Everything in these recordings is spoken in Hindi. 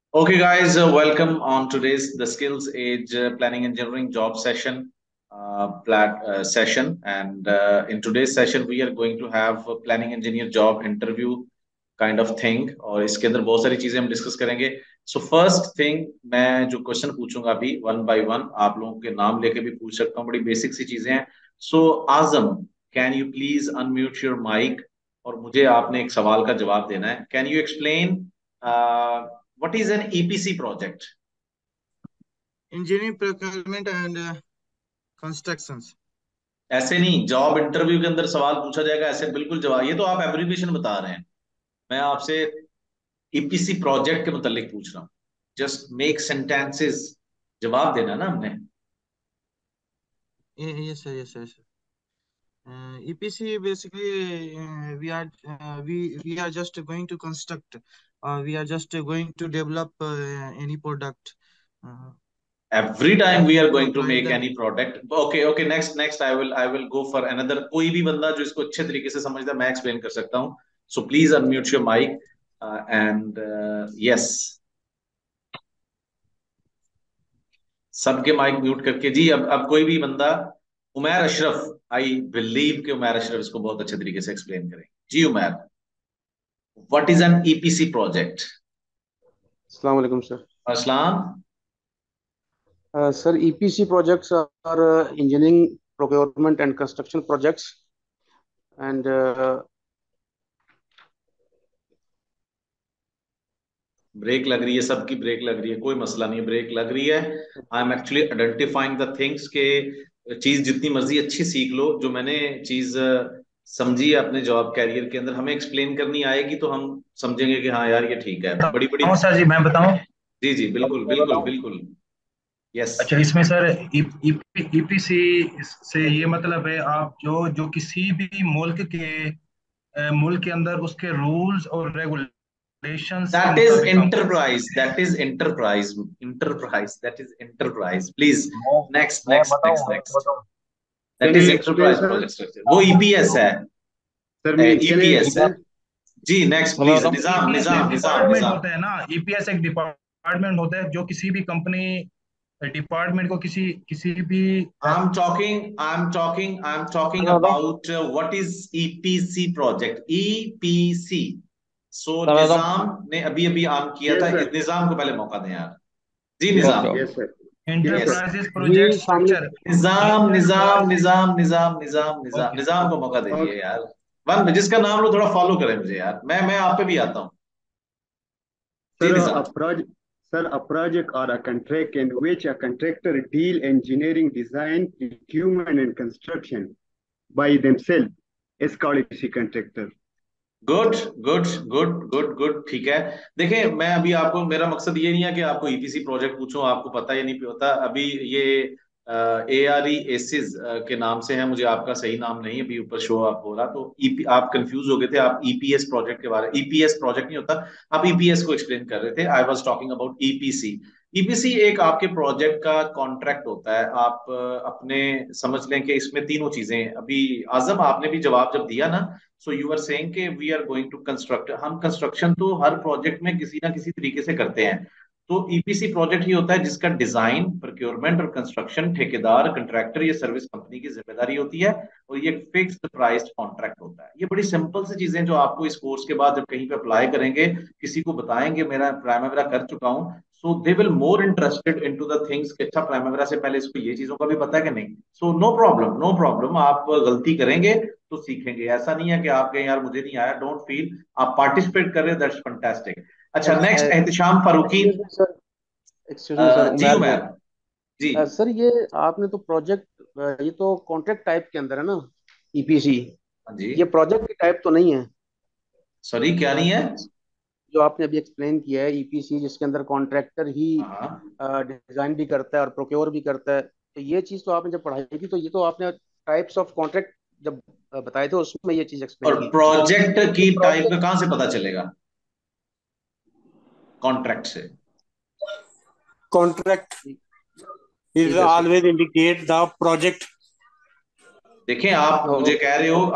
Okay, guys, welcome on today's the Skills Age Planning Engineering Job Session session. And in today's session, we are going to have a planning engineer job interview kind of thing. और इसके अंदर बहुत सारी चीजें हम डिस्कस करेंगे. So first thing, मैं जो क्वेश्चन पूछूंगा अभी वन बाय वन आप लोगों के नाम लेके भी पूछ सकता हूँ. बड़ी बेसिक सी चीजें हैं. So Azam, can you please unmute your mic और मुझे आपने एक सवाल का जवाब देना है. Can you explain what is an EPC project? Engineering procurement and constructions. ऐसे नहीं, जॉब इंटरव्यू के अंदर सवाल पूछा जाएगा ऐसे बिल्कुल जवाब. ये तो आप एब्रिविएशन बता रहे हैं. मैं आपसे ईपीसी प्रोजेक्ट के मुतालिक पूछ रहा हूँ. Just make sentences. जवाब देना ना हमने. Yes, sir. Yes, sir. Yes, sir. EPC basically we are just going to construct. We are just going to develop any product. Uh, Every time we we are have to going to apply make the. any product. Okay, okay, next I will go for another. कोई भी बंदा जो इसको अच्छे तरीके से समझता है मैं एक्सप्लेन कर सकता हूँ. So please unmute your mic and yes. सबके माइक म्यूट करके जी. अब कोई भी बंदा. उमैर अशरफ. आई बिलीव कि उमैर अशरफ इसको बहुत अच्छे तरीके से एक्सप्लेन करें. जी Umair, what is an EPC project? Assalamu alaikum, sir. अस्सलाम. Sir, EPC projects are engineering, procurement, and construction projects. And break लग रही है, सबकी ब्रेक लग रही है. कोई मसला नहीं है, ब्रेक लग रही है. I am actually identifying the things के. चीज जितनी मर्जी अच्छी सीख लो, जो मैंने चीज समझी है अपने जॉब कैरियर के अंदर, हमें एक्सप्लेन करनी आएगी तो हम समझेंगे कि हाँ यार ये ठीक है. बड़ी बड़ी. सर जी मैं बताऊं। जी जी बिल्कुल बिल्कुल बिल्कुल. यस. अच्छा इसमें सर ईपीसी से ये मतलब है आप जो जो किसी भी मुल्क के अंदर उसके रूल्स और रेगुलेशंस के That is मुताबिक काम करते enterprise. That is enterprise. Enterprise. That is enterprise. Please. हैं। Next, मैं next, next, बताऊं next. That can is I explain, enterprise sir? project structure. वो EPS है. Sir, can I EPS. explain? जी next please. Hello. Nizam EPS एक निजाम निजाम डिपार्टमेंट निजाम. होता है ना, ईपीएस एक डिपार्टमेंट होता है जो किसी भी कंपनी डिपार्टमेंट को किसी किसी भी I'm talking about what is EPC project. EPC. So निजाम ने अभी अभी ऑन किया था. Yes, sir. निजाम को पहले मौका दें यार. जी Yes, Nizam. yes, sir. Yes, sir. Enterprises project जी सामने. Structure. Nizam Nizam enterprises. Nizam Nizam Nizam Nizam okay. Nizam को मौका दीजिए Okay. यार. वन जिसका नाम लो थोड़ा फॉलो करें मुझे यार. मैं आप पे भी आता हूँ. जी Sir, Nizam. a project or a contract in which a contractor deal engineering, design, procurement, and construction by themselves is called EPC contractor. Good good good good good. ठीक है. देखिए मैं अभी आपको, मेरा मकसद ये नहीं है कि आपको ईपीसी प्रोजेक्ट पूछूं आपको पता या नहीं पता. अभी ये ए आर ई एसिस के नाम से है. मुझे आपका सही नाम नहीं अभी ऊपर शो अप हो रहा. तो ईपी आप कंफ्यूज हो गए थे. आप ईपीएस प्रोजेक्ट के बारे. ईपीएस प्रोजेक्ट नहीं होता. आप ईपीएस को एक्सप्लेन कर रहे थे. I was talking about EPC. EPC एक आपके प्रोजेक्ट का कॉन्ट्रैक्ट होता है. आप अपने समझ लें कि इसमें तीनों चीजें हैं. अभी आजम आपने भी जवाब जब दिया ना, सो यू आर सेइंग कि we are going to construct. हम कंस्ट्रक्शन तो हर प्रोजेक्ट में किसी ना किसी तरीके से करते हैं. तो ईपीसी प्रोजेक्ट ही होता है जिसका डिजाइन, प्रोक्योरमेंट और कंस्ट्रक्शन ठेकेदार, कंट्रैक्टर या सर्विस कंपनी की जिम्मेदारी होती है. और ये फिक्स्ड प्राइस कॉन्ट्रैक्ट होता है. ये बड़ी सिंपल सी चीजें जो आपको इस कोर्स के बाद जब कहीं पे अप्लाई करेंगे, किसी को बताएंगे मेरा प्राइमरी कर चुका हूँ, so they will more interested into the things कि अच्छा प्राइमरी से पहले इसको ये चीजों का भी पता है कि नहीं. So no problem, no problem. आप गलती करेंगे तो सीखेंगे. ऐसा नहीं है कि आप कहें यार मुझे नहीं आया. Don't feel. आप पार्टिसिपेट कर रहे हो, दैट्स फैंटास्टिक. अच्छा next Ehtisham Farooqui. Excuse me, sir. Excuse me, sir. जी उमैर बोल. उमैर. जी. सर, ये आपने तो प्रोजेक्ट, ये तो कॉन्ट्रैक्ट टाइप के अंदर है ना, ईपीसी. हाँ जी. ये प्रोजेक्ट की टाइप तो नहीं है सॉरी क्या नहीं है? जो आपने अभी एक्सप्लेन किया है. ईपीसी जिसके अंदर कॉन्ट्रैक्टर ही हाँ. डिजाइन भी करता है और प्रोक्योर भी करता है. तो ये चीज तो आपने जब पढ़ाई थी तो ये तो आपने टाइप्स ऑफ कॉन्ट्रैक्ट जब बताए थे उसमें ये चीज एक्सप्लेन और की थी. प्रोजेक्ट ये की टाइप का प्रोजेक्ट कहां से पता चलेगा? कॉन्ट्रैक्ट से. Contract जी is sir. always indicate the project. देखें आप मुझे ओके. कह रहे हो,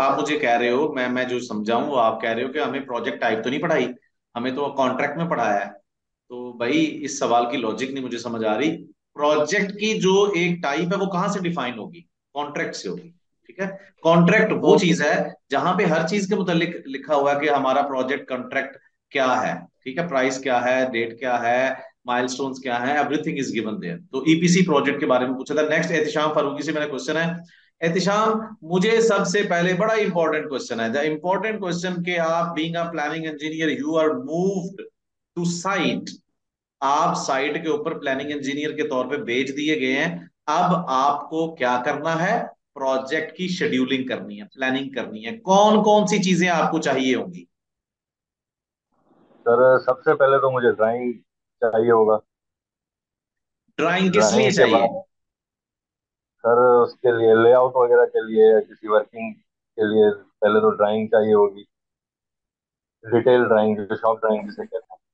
मैं जो समझाऊं वो आप कह रहे हो कि हमें प्रोजेक्ट टाइप तो नहीं पढ़ाई, हमें तो कॉन्ट्रैक्ट में पढ़ाया है. तो भाई इस सवाल की लॉजिक नहीं मुझे समझ आ रही। प्रोजेक्ट की जो एक टाइप है वो कहाँ से डिफाइन होगी? कॉन्ट्रैक्ट से होगी। ठीक है। कॉन्ट्रैक्ट वो ओके चीज है जहां पे हर चीज के मुतालिक लिखा हुआ है कि हमारा प्रोजेक्ट कॉन्ट्रैक्ट क्या है। ठीक है, प्राइस क्या है, डेट क्या है, माइलस्टोन्स क्या है, एवरीथिंग इज गिवन देयर। तो ईपीसी प्रोजेक्ट के बारे में पूछा था। नेक्स्ट एहतिशाम फारूकी से मेरा क्वेश्चन है। एहतिशाम, मुझे सबसे पहले बड़ा इंपॉर्टेंट क्वेश्चन है, द इंपॉर्टेंट क्वेश्चन के आप being a planning engineer you are moved to site. आप साइट के ऊपर प्लानिंग इंजीनियर के तौर पे भेज दिए गए हैं। अब आपको क्या करना है? प्रोजेक्ट की शेड्यूलिंग करनी है, प्लानिंग करनी है। कौन कौन सी चीजें आपको चाहिए होंगी? सर सबसे पहले तो मुझे ड्राइंग चाहिए होगा। ड्राइंग किस लिए ड्राइंग के चाहिए? बाद सर उसके लिए लेआउट वगैरह के लिए या किसी वर्किंग के लिए पहले तो ड्राइंग चाहिए होगी। डिटेल ड्राइंग जो शॉप ड्राइंग जिसे कहते हैं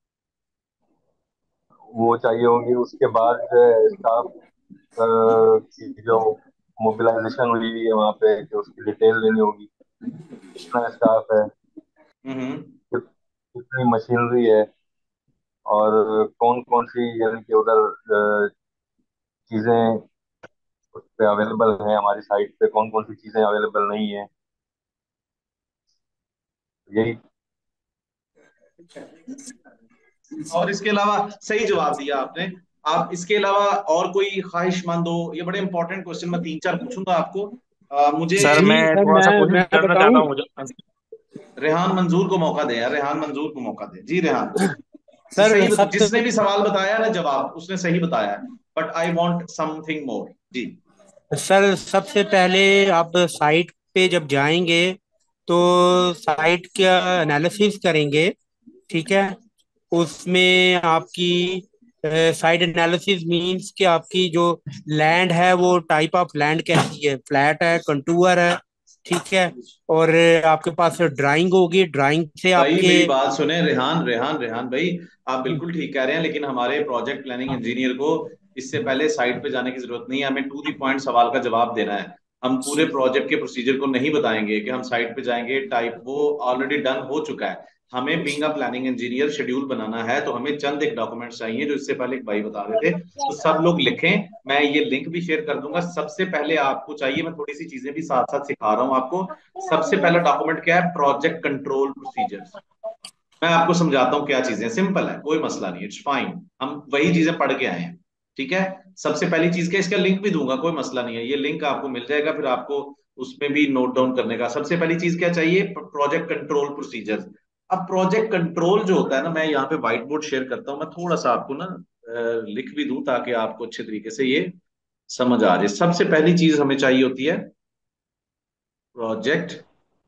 वो चाहिए होगी। उसके बाद स्टाफ की जो मोबिलाइजेशन हुई है वहाँ पे कि उसकी डिटेल लेनी होगी। कितना स्टाफ है, हम्म। कितनी मशीनरी है, और कौन कौन सी यानी कि उधर चीजें उस पे अवेलेबल हैं, हमारी साइट पे कौन कौन सी चीजें अवेलेबल नहीं है। यही। और इसके अलावा सही जवाब दिया आपने। आप इसके अलावा और कोई ख्वाहिशमंद हो? ये बड़े इंपॉर्टेंट क्वेश्चन मैं तीन चार पूछूंगा आपको। मुझे सर, जी मैं सर, थोड़ा सा मैं कोशिश करना चाहता बताऊं। हूँ मुझे। रेहान मंजूर को मौका दें यार, रेहान मंजूर को मौका दें। जी रेहान, सर सबसे जिसने भी सवाल बताया ना जवाब उसने सही बताया है, but I want something more. जी। सर सबसे पहले आप साइट पे जब जाएंगे तो साइट का एनालिसिस करेंगे। ठीक है। उसमें आपकी साइट एनालिसिस मींस कि आपकी जो लैंड है वो टाइप ऑफ लैंड कैसी है, फ्लैट है, कंटूर है। ठीक है। और आपके पास ड्राइंग होगी, ड्राइंग से भाई आपके मेरी बात सुने, रेहान रेहान रेहान भाई, आप बिल्कुल ठीक कह रहे हैं, लेकिन हमारे प्रोजेक्ट प्लानिंग इंजीनियर को इससे पहले साइट पे जाने की जरूरत नहीं है। हमें टू दी पॉइंट सवाल का जवाब देना है। हम पूरे प्रोजेक्ट के प्रोसीजर को नहीं बताएंगे कि हम साइट पे जाएंगे, टाइप वो ऑलरेडी डन हो चुका है। हमें being a planning engineer schedule बनाना है, तो हमें चंद एक डॉक्यूमेंट्स चाहिए जो इससे पहले एक भाई बता रहे थे। तो सब लोग लिखें, मैं ये लिंक भी शेयर कर दूंगा। सबसे पहले आपको चाहिए, मैं थोड़ी सी चीजें भी साथ साथ सिखा रहा हूँ आपको। सबसे पहला डॉक्यूमेंट क्या है? Project control procedures. मैं आपको समझाता हूँ क्या चीजें, सिंपल है, कोई मसला नहीं, इट्स फाइन। हम वही चीजें पढ़ के आए हैं। ठीक है। सबसे पहली चीज क्या, इसका लिंक भी दूंगा, कोई मसला नहीं है, ये लिंक आपको मिल जाएगा, फिर आपको उसमें भी नोट डाउन करने का। सबसे पहली चीज क्या चाहिए? Project control procedures. अब प्रोजेक्ट कंट्रोल जो होता है ना, मैं यहाँ पे व्हाइट बोर्ड शेयर करता हूँ, मैं थोड़ा सा आपको ना लिख भी दूं ताकि आपको अच्छे तरीके से ये समझ आ जाए। सबसे पहली चीज हमें चाहिए होती है प्रोजेक्ट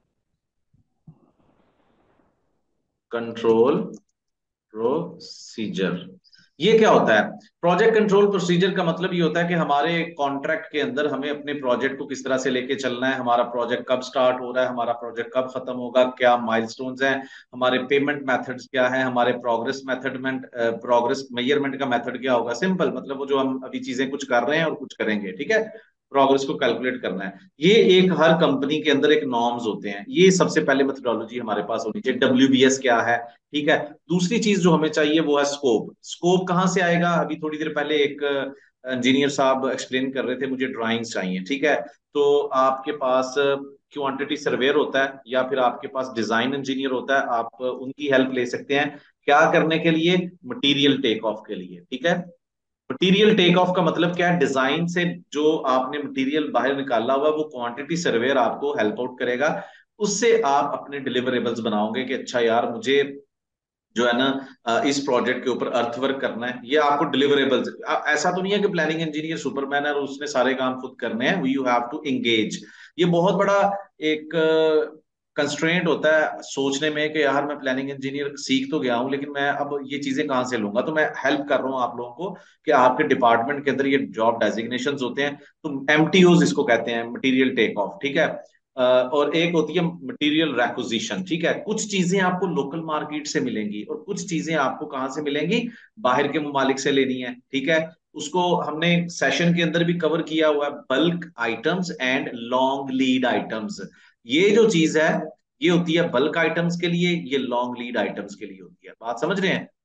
कंट्रोल प्रोसीजर। ये क्या होता है? प्रोजेक्ट कंट्रोल प्रोसीजर का मतलब ये होता है कि हमारे कॉन्ट्रैक्ट के अंदर हमें अपने प्रोजेक्ट को किस तरह से लेके चलना है, हमारा प्रोजेक्ट कब स्टार्ट हो रहा है, हमारा प्रोजेक्ट कब खत्म होगा, क्या माइलस्टोन्स हैं, हमारे पेमेंट मेथड्स क्या हैं, हमारे प्रोग्रेस मेजरमेंट का मेथड क्या होगा। सिंपल मतलब वो जो हम अभी चीजें कुछ कर रहे हैं और कुछ करेंगे। ठीक है। प्रोग्रेस को कैलकुलेट करना है। ये एक हर कंपनी के अंदर एक नॉर्म्स होते हैं, ये सबसे पहले मेथडोलॉजी हमारे पास होनी चाहिए। डब्ल्यूबीएस क्या है? ठीक है। दूसरी चीज जो हमें चाहिए वो है स्कोप। स्कोप कहाँ से आएगा? अभी थोड़ी देर पहले एक इंजीनियर साहब एक्सप्लेन कर रहे थे, मुझे ड्राइंग्स चाहिए। ठीक है। तो आपके पास क्वांटिटी सर्वेयर होता है या फिर आपके पास डिजाइन इंजीनियर होता है, आप उनकी हेल्प ले सकते हैं। क्या करने के लिए? मटेरियल टेक ऑफ के लिए। ठीक है। मटेरियल टेक ऑफ का मतलब क्या है? डिजाइन से जो आपने मटेरियल बाहर निकाला हुआ है, वो क्वांटिटी सर्वेयर आपको हेल्प आउट करेगा। उससे आप अपने डिलीवरेबल्स बनाओगे कि अच्छा यार मुझे जो है ना इस प्रोजेक्ट के ऊपर अर्थवर्क करना है, ये आपको डिलीवरेबल्स। ऐसा तो नहीं है कि प्लानिंग इंजीनियर सुपरमैन है और उसने सारे काम खुद करने हैं। You have to engage. ये बहुत बड़ा एक कंस्ट्रेंट होता है सोचने में कि यार मैं प्लानिंग इंजीनियर सीख तो गया हूं, लेकिन मैं अब ये चीजें कहाँ से लूंगा। तो मैं हेल्प कर रहा हूँ आप लोगों को कि आपके डिपार्टमेंट के अंदर ये जॉब डेजिग्नेशन होते हैं, तो एमटीओज इसको कहते हैं, मटीरियल टेक ऑफ। ठीक है। और एक होती है मटेरियल रैक्विजिशन। ठीक है। कुछ चीजें आपको लोकल मार्केट से मिलेंगी और कुछ चीजें आपको कहाँ से मिलेंगी? बाहर के ममालिक से लेनी है। ठीक है। उसको हमने सेशन के अंदर भी कवर किया हुआ है, bulk items and long lead items. ये जो चीज है ये होती है बल्क आइटम्स के लिए, ये लॉन्ग लीड आइटम्स के लिए होती है। बात समझ रहे हैं?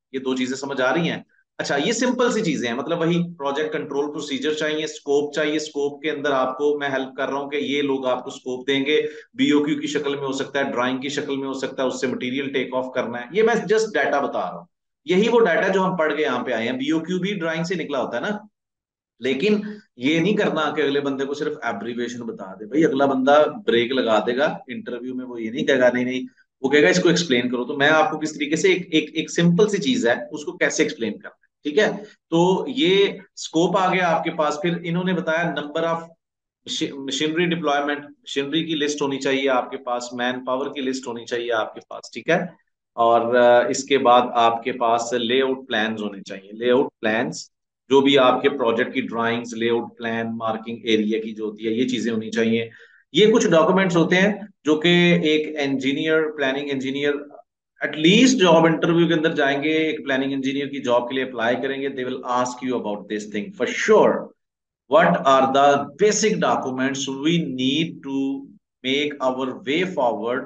ये दो चीजें समझ आ रही हैं? अच्छा, ये सिंपल सी चीजें हैं, मतलब वही प्रोजेक्ट कंट्रोल प्रोसीजर चाहिए, स्कोप चाहिए, स्कोप के अंदर आपको मैं हेल्प कर रहा हूँ कि ये लोग आपको स्कोप देंगे, बीओक्यू की शक्ल में हो सकता है, ड्राइंग की शक्ल में हो सकता है, उससे मटेरियल टेक ऑफ करना है। ये मैं जस्ट डाटा बता रहा हूँ, यही वो डाटा जो हम पढ़ के यहाँ पे आए हैं। बीओक्यू भी ड्राइंग से निकला होता है ना। लेकिन ये नहीं करना कि अगले बंदे को सिर्फ एब्रीविएशन बता दे। भाई अगला बंदा ब्रेक लगा देगा इंटरव्यू में, वो ये नहीं कहेगा नहीं नहीं, वो कहेगा इसको एक्सप्लेन करो। तो मैं आपको किस तरीके से एक सिंपल सी चीज है उसको कैसे एक्सप्लेन करना है, ठीक है। तो ये स्कोप आ गया आपके पास। फिर इन्होंने बताया number of machinery deployment, machinery की लिस्ट होनी चाहिए आपके पास, मैन पावर की लिस्ट होनी चाहिए आपके पास, ठीक है। और इसके बाद आपके पास लेआउट प्लान्स होने चाहिए, लेआउट प्लान्स, जो भी आपके प्रोजेक्ट की drawings, layout plan, marking area की जो होती है, ये चीजें होनी चाहिए। ये कुछ डॉक्यूमेंट्स होते हैं जो कि एक engineer, planning engineer, at least job interview के अंदर जाएंगे, एक प्लानिंग इंजीनियर की जॉब के लिए अप्लाई करेंगे, they will ask you about this thing for sure. what are the basic documents we need to make our way forward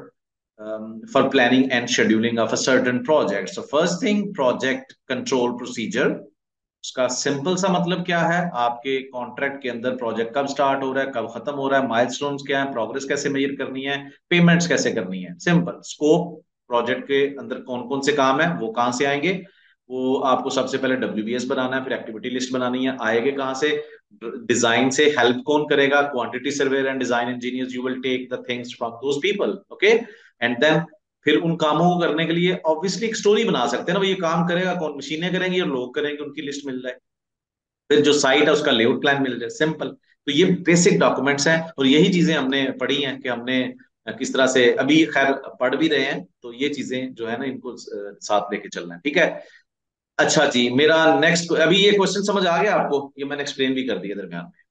for planning and scheduling of a certain project? So first thing, project control procedure। उसका सिंपल सा मतलब क्या है, आपके कॉन्ट्रैक्ट के अंदर प्रोजेक्ट कब स्टार्ट हो रहा है, कब खत्म हो रहा है, माइलस्टोन्स क्या है, प्रोग्रेस कैसे मेजर करनी है, पेमेंट्स कैसे करनी है। सिंपल स्कोप, प्रोजेक्ट के अंदर कौन कौन से काम है वो कहाँ से आएंगे, वो आपको सबसे पहले डब्ल्यूबीएस बनाना है, फिर एक्टिविटी लिस्ट बनानी है, आएंगे कहाँ से, डिजाइन से हेल्प कौन करेगा, quantity surveyor and design engineers, you will take the things from those people, okay. And then फिर उन कामों को करने के लिए ऑब्वियसली एक स्टोरी बना सकते हैं ना भाई, ये काम करेगा कौन, मशीनें करेंगी और लोग करेंगे, उनकी लिस्ट मिल जाए, फिर जो साइट है उसका लेआउट प्लान मिल जाए, सिंपल। तो ये बेसिक डॉक्यूमेंट्स हैं और यही चीजें हमने पढ़ी हैं कि हमने किस तरह से, अभी खैर पढ़ भी रहे हैं, तो ये चीजें जो है ना इनको साथ लेके चलना है, ठीक है। अच्छा जी, मेरा नेक्स्ट, अभी ये क्वेश्चन समझ आ गया आपको, ये मैंने एक्सप्लेन भी कर दिया दरमियान में।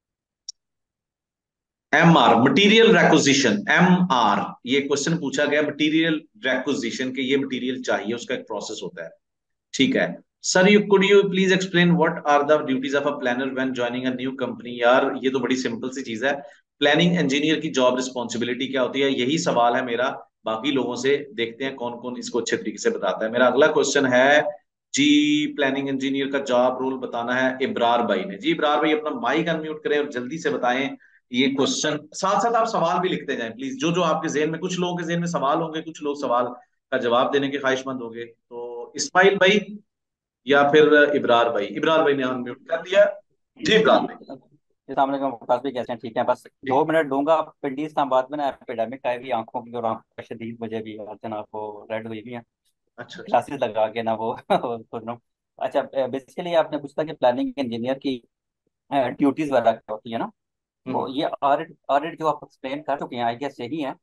M R, material requisition, M R, ये क्वेश्चन पूछा गया मटीरियल रेक्विजिशन के, ये मटीरियल चाहिए, उसका एक प्रोसेस होता है, ठीक है। Sir you could you please explain what are the duties of a planner when joining a new company. यार ये तो बड़ी सिंपल सी चीज है, प्लानिंग इंजीनियर की जॉब रिस्पॉन्सिबिलिटी क्या होती है, यही सवाल है मेरा। बाकी लोगों से देखते हैं कौन कौन इसको अच्छे तरीके से बताता है। मेरा अगला क्वेश्चन है जी, प्लानिंग इंजीनियर का जॉब रोल बताना है इब्रार भाई ने। जी इब्रार भाई अपना माइक अनम्यूट करें और जल्दी से बताएं ये क्वेश्चन, साथ साथ आप सवाल भी लिखते जाएं प्लीज, जो जो आपके जहन में, कुछ लोगों के जहन में सवाल होंगे, कुछ लोग सवाल का जवाब देने के ख्वाहिशमंद होंगे। तो इस्माइल भाई या फिर इब्रार भाई, इब्रार भाई ने अनम्यूट कर दिया। जी इब्रार भाई। सामने का मुमताज भी कैसे हैं, ठीक है, बस जी 2 मिनट दूंगा। पिंडी इस्लामाबाद में ना एपिडेमिक है भी आंखों की, और आंखों शदीद मुझे भी यार जनाब वो रेड हुई भी है, अच्छा अच्छा। ग्लासेस लगा के ना वो सुन रहा हूँ। अच्छा, बेसिकली आपने पूछा कि प्लानिंग इंजीनियर की ड्यूटीज वगैरह क्या होती है ना, तो हम्म ये ऑडिट ऑडिट जो आप एक्सप्लेन कर चुके हैं आई गेस यही है।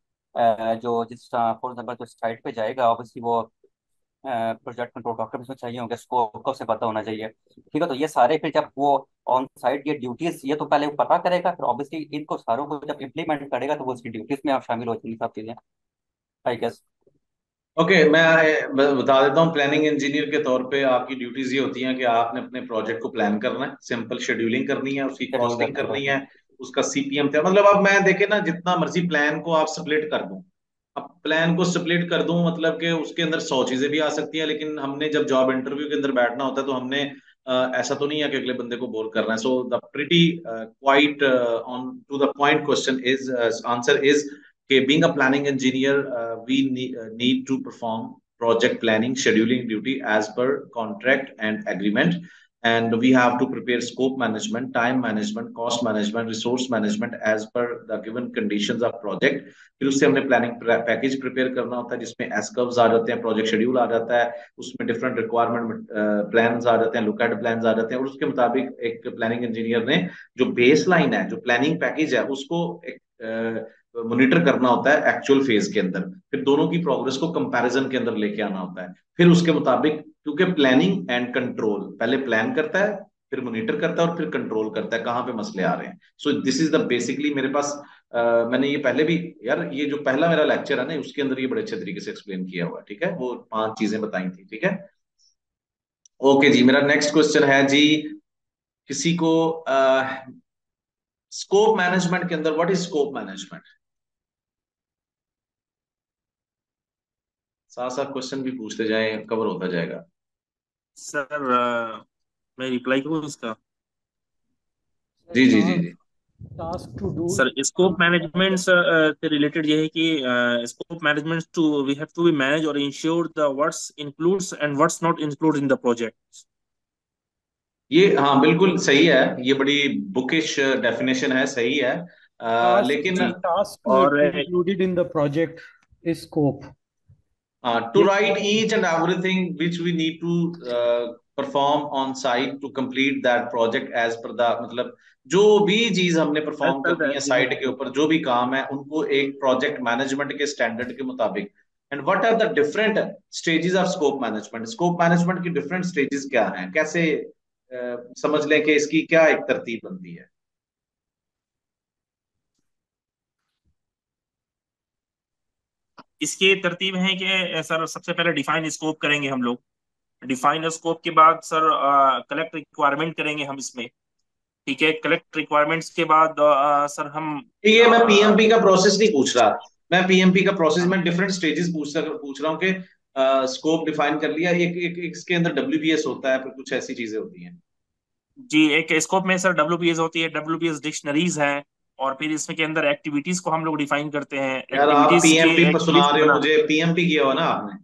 जो जिस फॉर एग्जाम्पल जो साइट पे जाएगा ऑब्वियसली वो प्रोजेक्ट कंट्रोल डॉक्यूमेंट्स में चाहिए होंगे, स्कोप का उसे पता होना चाहिए, ठीक है। तो ये सारे फिर जब वो ऑन साइट ये ड्यूटीज, ये तो पहले वो पता करेगा, फिर ऑब्वियसली इनको सारों को जब इम्प्लीमेंट करेगा तो वो उसकी ड्यूटीज में आप शामिल हो जाएंगी सब चीजें, आई गेस। ओके, मैं बता देता हूँ। प्लानिंग इंजीनियर के तौर पे आपकी ड्यूटीज ये होती हैं कि आपने अपने प्रोजेक्ट को प्लान करना है, सिंपल शेड्यूलिंग करनी है, उसकी शेड्यूल कॉस्टिंग करना करनी है। है, उसका सीपीएम थे, मतलब अब मैं देखे ना जितना मर्जी प्लान को आप स्प्लिट कर दूं, अब प्लान को स्प्लिट कर दूं मतलब कि उसके अंदर 100 चीजें भी आ सकती हैं, लेकिन हमने जब जॉब इंटरव्यू के अंदर बैठना होता है तो हमने ऐसा तो नहीं है कि अगले बंदे को बोर करना है। So the pretty quite on to the point question is, answer is कि being a planning engineer, we need to perform project planning, scheduling duty as per contract and agreement, and we have to prepare scope management, time management, cost management, resource management as per the given conditions of project। फिर उससे हमने प्लानिंग पैकेज प्रिपेयर करना होता है जिसमें एस कर्व्स आ जाते हैं, प्रोजेक्ट शेड्यूल आ जाता है, उसमें डिफरेंट रिक्वायरमेंट प्लान्स आ जाते हैं, लुकएट प्लान्स आ जाते हैं, और उसके मुताबिक एक प्लानिंग इंजीनियर ने जो बेस लाइन है, जो प्लानिंग पैकेज है, उसको एक मॉनिटर करना होता है एक्चुअल फेज के अंदर, फिर दोनों की प्रोग्रेस को कंपैरिजन के अंदर लेके आना होता है, फिर उसके मुताबिक, क्योंकि प्लानिंग एंड कंट्रोल पहले प्लान करता है, फिर मॉनिटर करता है और फिर कंट्रोल करता है कहाँ पे मसले आ रहे हैं। So this is the basically मेरे पास मैंने ये पहले भी, यार ये जो पहला मेरा लेक्चर है ना उसके अंदर ये बड़े अच्छे तरीके से एक्सप्लेन किया हुआ है, ठीक है, वो 5 चीजें बताई थी, ठीक है। ओके जी, मेरा नेक्स्ट क्वेश्चन है जी, किसी को स्कोप मैनेजमेंट के अंदर, व्हाट इज स्कोप मैनेजमेंट, साथ साथ क्वेश्चन भी पूछते जाएं, कवर होता जाएगा। सर मैं रिप्लाई करूँ इसका? जी जी जी जी। task to do. Sir scope management से रिलेटेड ये है कि scope management to we have to be manage और insure the what's includes and what's not include in the project. ये हाँ बिल्कुल सही है, ये बड़ी बुकिश डेफिनेशन है, सही है। लेकिन जी। Task और to included in the project is scope. to write each and everything which we need to perform on site to complete that project as per the मतलब जो भी चीज हमने एज परफॉर्म पर द करनी है साइट के ऊपर, जो भी काम है उनको एक प्रोजेक्ट मैनेजमेंट के स्टैंडर्ड के मुताबिक। And what are the different stages of scope management, scope management की डिफरेंट स्टेजेस क्या हैं, कैसे समझ लें कि इसकी क्या एक तरतीब बनती है। इसकी तरतीब है कि सर सबसे पहले डिफाइन स्कोप करेंगे हम लोग। डिफाइन स्कोप के बाद सर कलेक्ट रिक्वायरमेंट करेंगे हम इसमें। ठीक है, कलेक्ट रिक्वायरमेंट्स के बाद सर हम ठीक है, मैं पीएमपी का प्रोसेस नहीं पूछ रहा, मैं पीएमपी का प्रोसेस हाँ, में डिफरेंट स्टेजेस पूछ रहा हूँ कि स्कोप डिफाइन कर लिया, एक इसके अंदर डब्ल्यूबीएस होता है, फिर कुछ ऐसी चीजें होती हैं। जी एक स्कोप में सर डब्ल्यूपीएस होती है, डब्ल्यूपीएस डिक्शनरीज है, और फिर इसमें के अंदर एक्टिविटीज को हम लोग डिफाइन करते हैं, यार आप एक्टिविटीज की पीएमपी पर एक सुना लिस्ट रहे हो बना। मुझे, पीएमपी किया हो ना आपने।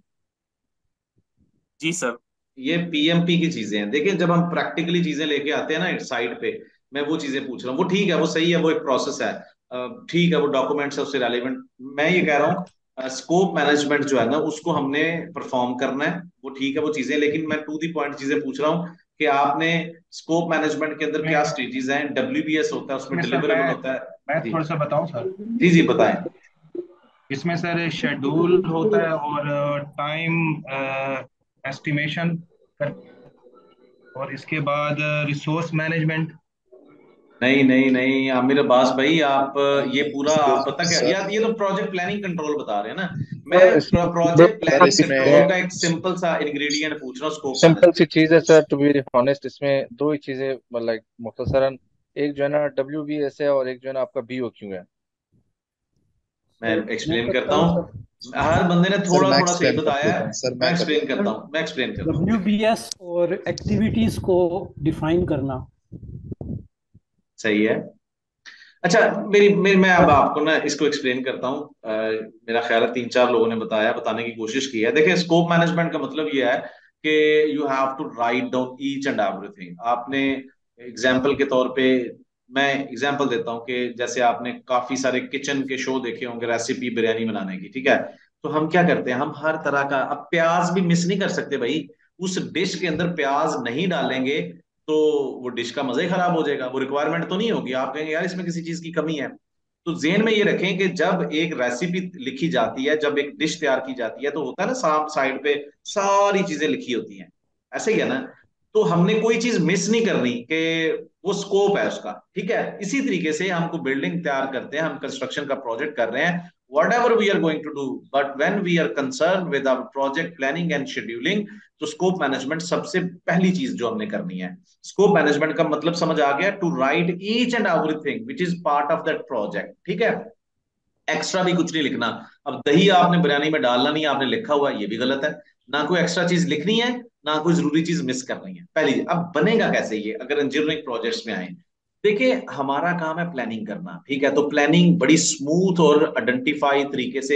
जी सर। ये पीएमपी की चीजें हैं, देखिए जब हम प्रैक्टिकली चीजें लेके आते हैं ना साइट पे, मैं वो चीजें पूछ रहा हूँ, वो ठीक है, वो सही है, वो एक प्रोसेस है, ठीक है, वो डॉक्यूमेंट्स है उससे रेलिवेंट। मैं ये कह रहा हूँ स्कोप मैनेजमेंट जो है ना उसको हमने परफॉर्म करना है, वो ठीक है वो चीजें, लेकिन मैं टू दी पॉइंट चीजें पूछ रहा हूँ कि आपने स्कोप मैनेजमेंट के अंदर क्या इसमें स्टेजेस हैं, डब्ल्यूबीएस होता है उसमें इसमें सर डिलीवरेबल होता है। मैं जी थोड़ा सा बताऊं सर। जी जी बताएं। इसमें सर शेड्यूल होता है और टाइम एस्टिमेशन कर, और इसके बाद रिसोर्स मैनेजमेंट। नहीं नहीं नहीं आमिर अब्बास भाई, आप ये पूरा इसके आप पता क्या सर यार, ये तो प्रोजेक्ट प्लानिंग कंट्रोल बता रहे हैं ना, मैं सर इसमें प्रोजेक्ट सर प्लानिंग कंट्रोल इसमें का एक सिंपल सा इंग्रेडिएंट पूछ रहा हूँ स्कोप सिंपल सी मैनेजमेंट। चीज है सर, टू बी ऑनेस्ट इसमें दो ही चीजें मतलब मुख्तसरन, एक जो है ना WBS है और एक जो है ना आपका BOQ है। मैं मैं एक्सप्लेन करता करता हूँ हूँ, सर। हर बंदे ने सर थोड़ा मैं थोड़ा सही एक्सप्लेन कर बताया देता है, हूँ, सर मैं मैं कर एक्सप्लेन देता करता हूँ। हूँ, मैं एक्सप्लेन करता हूँ। WBS और एक्टिविटीज को डिफाइन करना। सही है। अच्छा, मेरी मैं अब आपको ना इसको एक्सप्लेन करता हूँ। मेरा ख्याल है तीन चार लोगों ने बताया, बताने की कोशिश की है। देखिए स्कोप मैनेजमेंट का मतलब ये है कि you have to write down each and everything. आपने एग्जाम्पल के तौर पे, मैं एग्जाम्पल देता हूँ कि जैसे आपने काफी सारे किचन के शो देखे होंगे, रेसिपी बिरयानी बनाने की, ठीक है, तो हम क्या करते हैं, हम हर तरह का, अब प्याज भी मिस नहीं कर सकते भाई, उस डिश के अंदर प्याज नहीं डालेंगे तो वो डिश का मजा ही खराब हो जाएगा, वो रिक्वायरमेंट तो नहीं होगी, आप कहेंगे यार इसमें किसी चीज की कमी है। तो जेन में ये रखें कि जब एक रेसिपी लिखी जाती है, जब एक डिश तैयार की जाती है, तो होता है ना साइड पे सारी चीजें लिखी होती हैं, ऐसे ही है ना। तो हमने कोई चीज मिस नहीं करनी कि वो स्कोप है उसका, ठीक है। इसी तरीके से हमको बिल्डिंग तैयार करते हैं, हम कंस्ट्रक्शन का प्रोजेक्ट कर रहे हैं, whatever we are going to do, but when we are concerned with our project planning and scheduling, तो स्कोप मैनेजमेंट सबसे पहली चीज जो हमने करनी है। स्कोप मैनेजमेंट का मतलब समझ आ गया, to write each and everything which is part of that project, ठीक है। एक्स्ट्रा भी कुछ नहीं लिखना। अब दही आपने बिरयानी में डालना नहीं, आपने लिखा हुआ है, ये भी गलत है। ना कोई एक्स्ट्रा चीज लिखनी है, ना कोई जरूरी चीज मिस करनी है, पहली। अब बनेगा कैसे ये, अगर इंजीनियरिंग प्रोजेक्ट्स में आए, देखिए हमारा काम है प्लानिंग करना, ठीक है, तो प्लानिंग बड़ी स्मूथ और आइडेंटिफाई तरीके से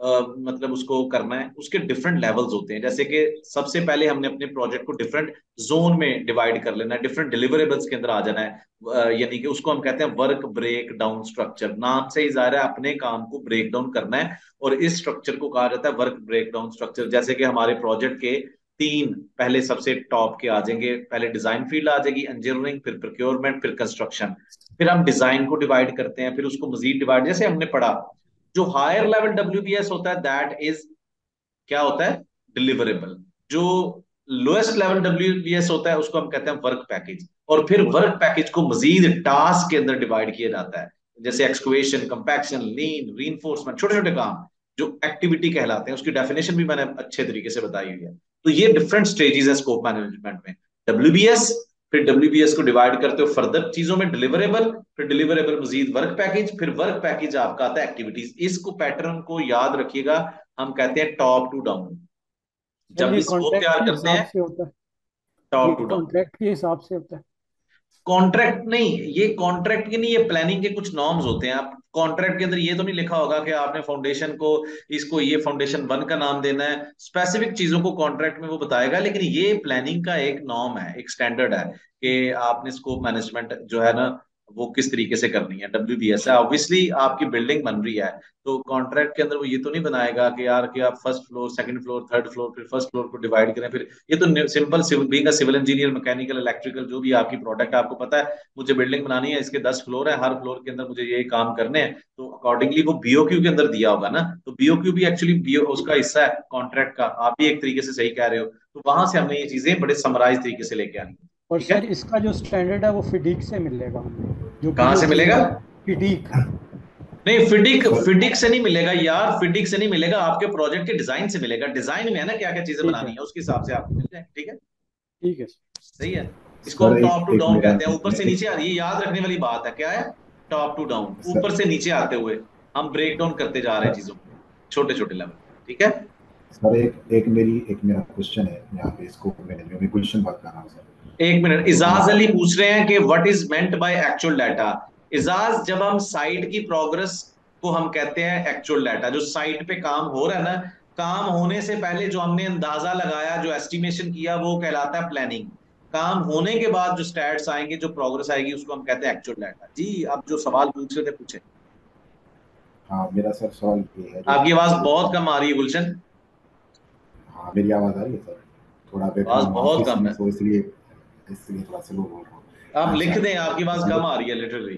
मतलब उसको करना है। उसके डिफरेंट लेवल्स होते हैं, जैसे कि सबसे पहले हमने अपने प्रोजेक्ट को डिफरेंट जोन में डिवाइड कर लेना है, डिफरेंट डिलीवरेबल्स के अंदर आ जाना है। यानी कि उसको हम कहते हैं वर्क ब्रेक डाउन स्ट्रक्चर, नाम से ही जाहिर है अपने काम को ब्रेक डाउन करना है, और इस स्ट्रक्चर को कहा जाता है वर्क ब्रेक डाउन स्ट्रक्चर। जैसे कि हमारे प्रोजेक्ट के तीन पहले सबसे टॉप के आ जाएंगे, पहले डिजाइन फील्ड आ जाएगी, इंजीनियरिंग, फिर प्रोक्योरमेंट, फिर कंस्ट्रक्शन। फिर हम डिजाइन को डिवाइड करते हैं, फिर उसको मजीद डिवाइड, जैसे हमने पढ़ा, जो हायर लेवल डब्ल्यूबीएस होता है दैट इज क्या होता है, डिलीवरेबल। जो लोएस्ट लेवल डब्ल्यूबीएस होता है उसको हम कहते हैं वर्क पैकेज। और फिर वर्क पैकेज को मजीद टास्क के अंदर डिवाइड किया जाता है, जैसे एक्सक्वेशन, कंपैक्शन, लीन, रीइंफोर्समेंट, छोटे छोटे काम जो एक्टिविटी कहलाते हैं, उसकी डेफिनेशन भी मैंने अच्छे तरीके से बताई हुई है। तो ये डिफरेंट स्टेजेस है स्कोप मैनेजमेंट में, डब्ल्यूबीएस, फिर डब्ल्यूबीएस को डिवाइड करते हो फर्दर चीजों में, डिलीवरेबल, फिर डिलीवरेबल मजीद वर्क पैकेज, फिर वर्क पैकेज आपका आता है एक्टिविटीज। इसको पैटर्न को याद रखिएगा, हम कहते हैं टॉप टू डाउन। सर जब ये भी स्कोप कॉन्ट्रैक्ट तैयार के करते हिसाब हैं, से होता है। टॉप ये टू डाउन। कॉन्ट्रैक्ट के हिसाब से होता है? कॉन्ट्रैक्ट नहीं, ये कॉन्ट्रैक्ट के नहीं, ये प्लानिंग के कुछ नॉर्म्स होते हैं। आप कॉन्ट्रैक्ट के अंदर ये तो नहीं लिखा होगा कि आपने फाउंडेशन को, इसको ये फाउंडेशन 1 का नाम देना है, स्पेसिफिक चीजों को कॉन्ट्रैक्ट में वो बताएगा, लेकिन ये प्लानिंग का एक नॉर्म है, एक स्टैंडर्ड है कि आपने स्कोप मैनेजमेंट जो है ना वो किस तरीके से करनी है। WBS है, ऑब्वियसली आपकी बिल्डिंग बन रही है, तो कॉन्ट्रैक्ट के अंदर वो ये तो नहीं बनाएगा कि यार कि आप first floor, second floor, third floor, फिर फर्स्ट फ्लोर को डिवाइड करें। फिर ये तो simple civil, being a civil engineer, mechanical, electrical, जो भी आपकी प्रोडक्ट है, आपको पता है मुझे बिल्डिंग बनानी है, इसके 10 फ्लोर है, हर फ्लोर के अंदर मुझे ये काम करने हैं, तो अकॉर्डिंगली वो BOQ के अंदर दिया होगा ना। तो BOQ भी एक्चुअली बीओ उसका हिस्सा है कॉन्ट्रैक्ट का। आप भी एक तरीके से सही कह रहे हो। तो वहां से हमने ये चीजें बड़े समराइज तरीके से लेके आनी है। और ठीक है, सर इसका जो स्टैंडर्ड है वो फिडिक से मिलेगा हमें, जो कहाँ से बीओक्यू मिलेगा? है, फिडिक। नहीं, फिडिक सर फिडिक से नहीं मिलेगा यार, फिडिक से नहीं मिलेगा, आपके प्रोजेक्ट के डिजाइन से मिलेगा। डिजाइन में है ना क्या क्या चीजें ठीक बनानी है, है, उसके हिसाब से आपको मिल जाए। ठीक है, ठीक है सही है। इसको सर हम टॉप टू एक डाउन मेरा कहते हैं, ऊपर से नीचे आ रही है। याद रखने वाली बात है, क्या है? टॉप टू डाउन, सर ऊपर से नीचे आते हुए हम ब्रेक डाउन करते जा रहे हैं सर चीजों को, छोटे छोटे लेवल। ठीक है, सर एक मेरा क्वेश्चन है यहाँ पे स्कोप मैनेजमेंट में, क्वेश्चन बात कर रहा हूँ सर। एक मिनट। तो इजाज हमारा अली पूछ रहे हैं कि what is meant by actual data. Ijaz, जब हम साइट की प्रोग्रेस को हम कहते हैं एक्चुअल डाटा, जो साइट पे काम हो रहा है ना, काम होने से पहले जो हमने अंदाजा लगाया, जो एस्टिमेशन किया, वो कहलाता है प्लानिंग। काम होने के बाद जो स्टैट्स आएंगे, जो प्रोग्रेस आएगी, उसको हम कहते हैं एक्चुअल डाटा। जी, आप जो सवाल पूछ रहे थे पूछे। हाँ, मेरा सर सवाल ये है जो आपकी आवाज स्कोप बहुत में। कम आ रही है गुलशन, हाँ, मेरी आवाज़ आ रही है सर? थोड़ा बैठा आवाज हूँ बहुत ऑफिस कम में, है। तो इसलिए इसलिए थोड़ा स्लो बोल रहा हूँ। आप लिख अच्छा, दें, आपकी आवाज मेरा कम आ रही है लिटरली।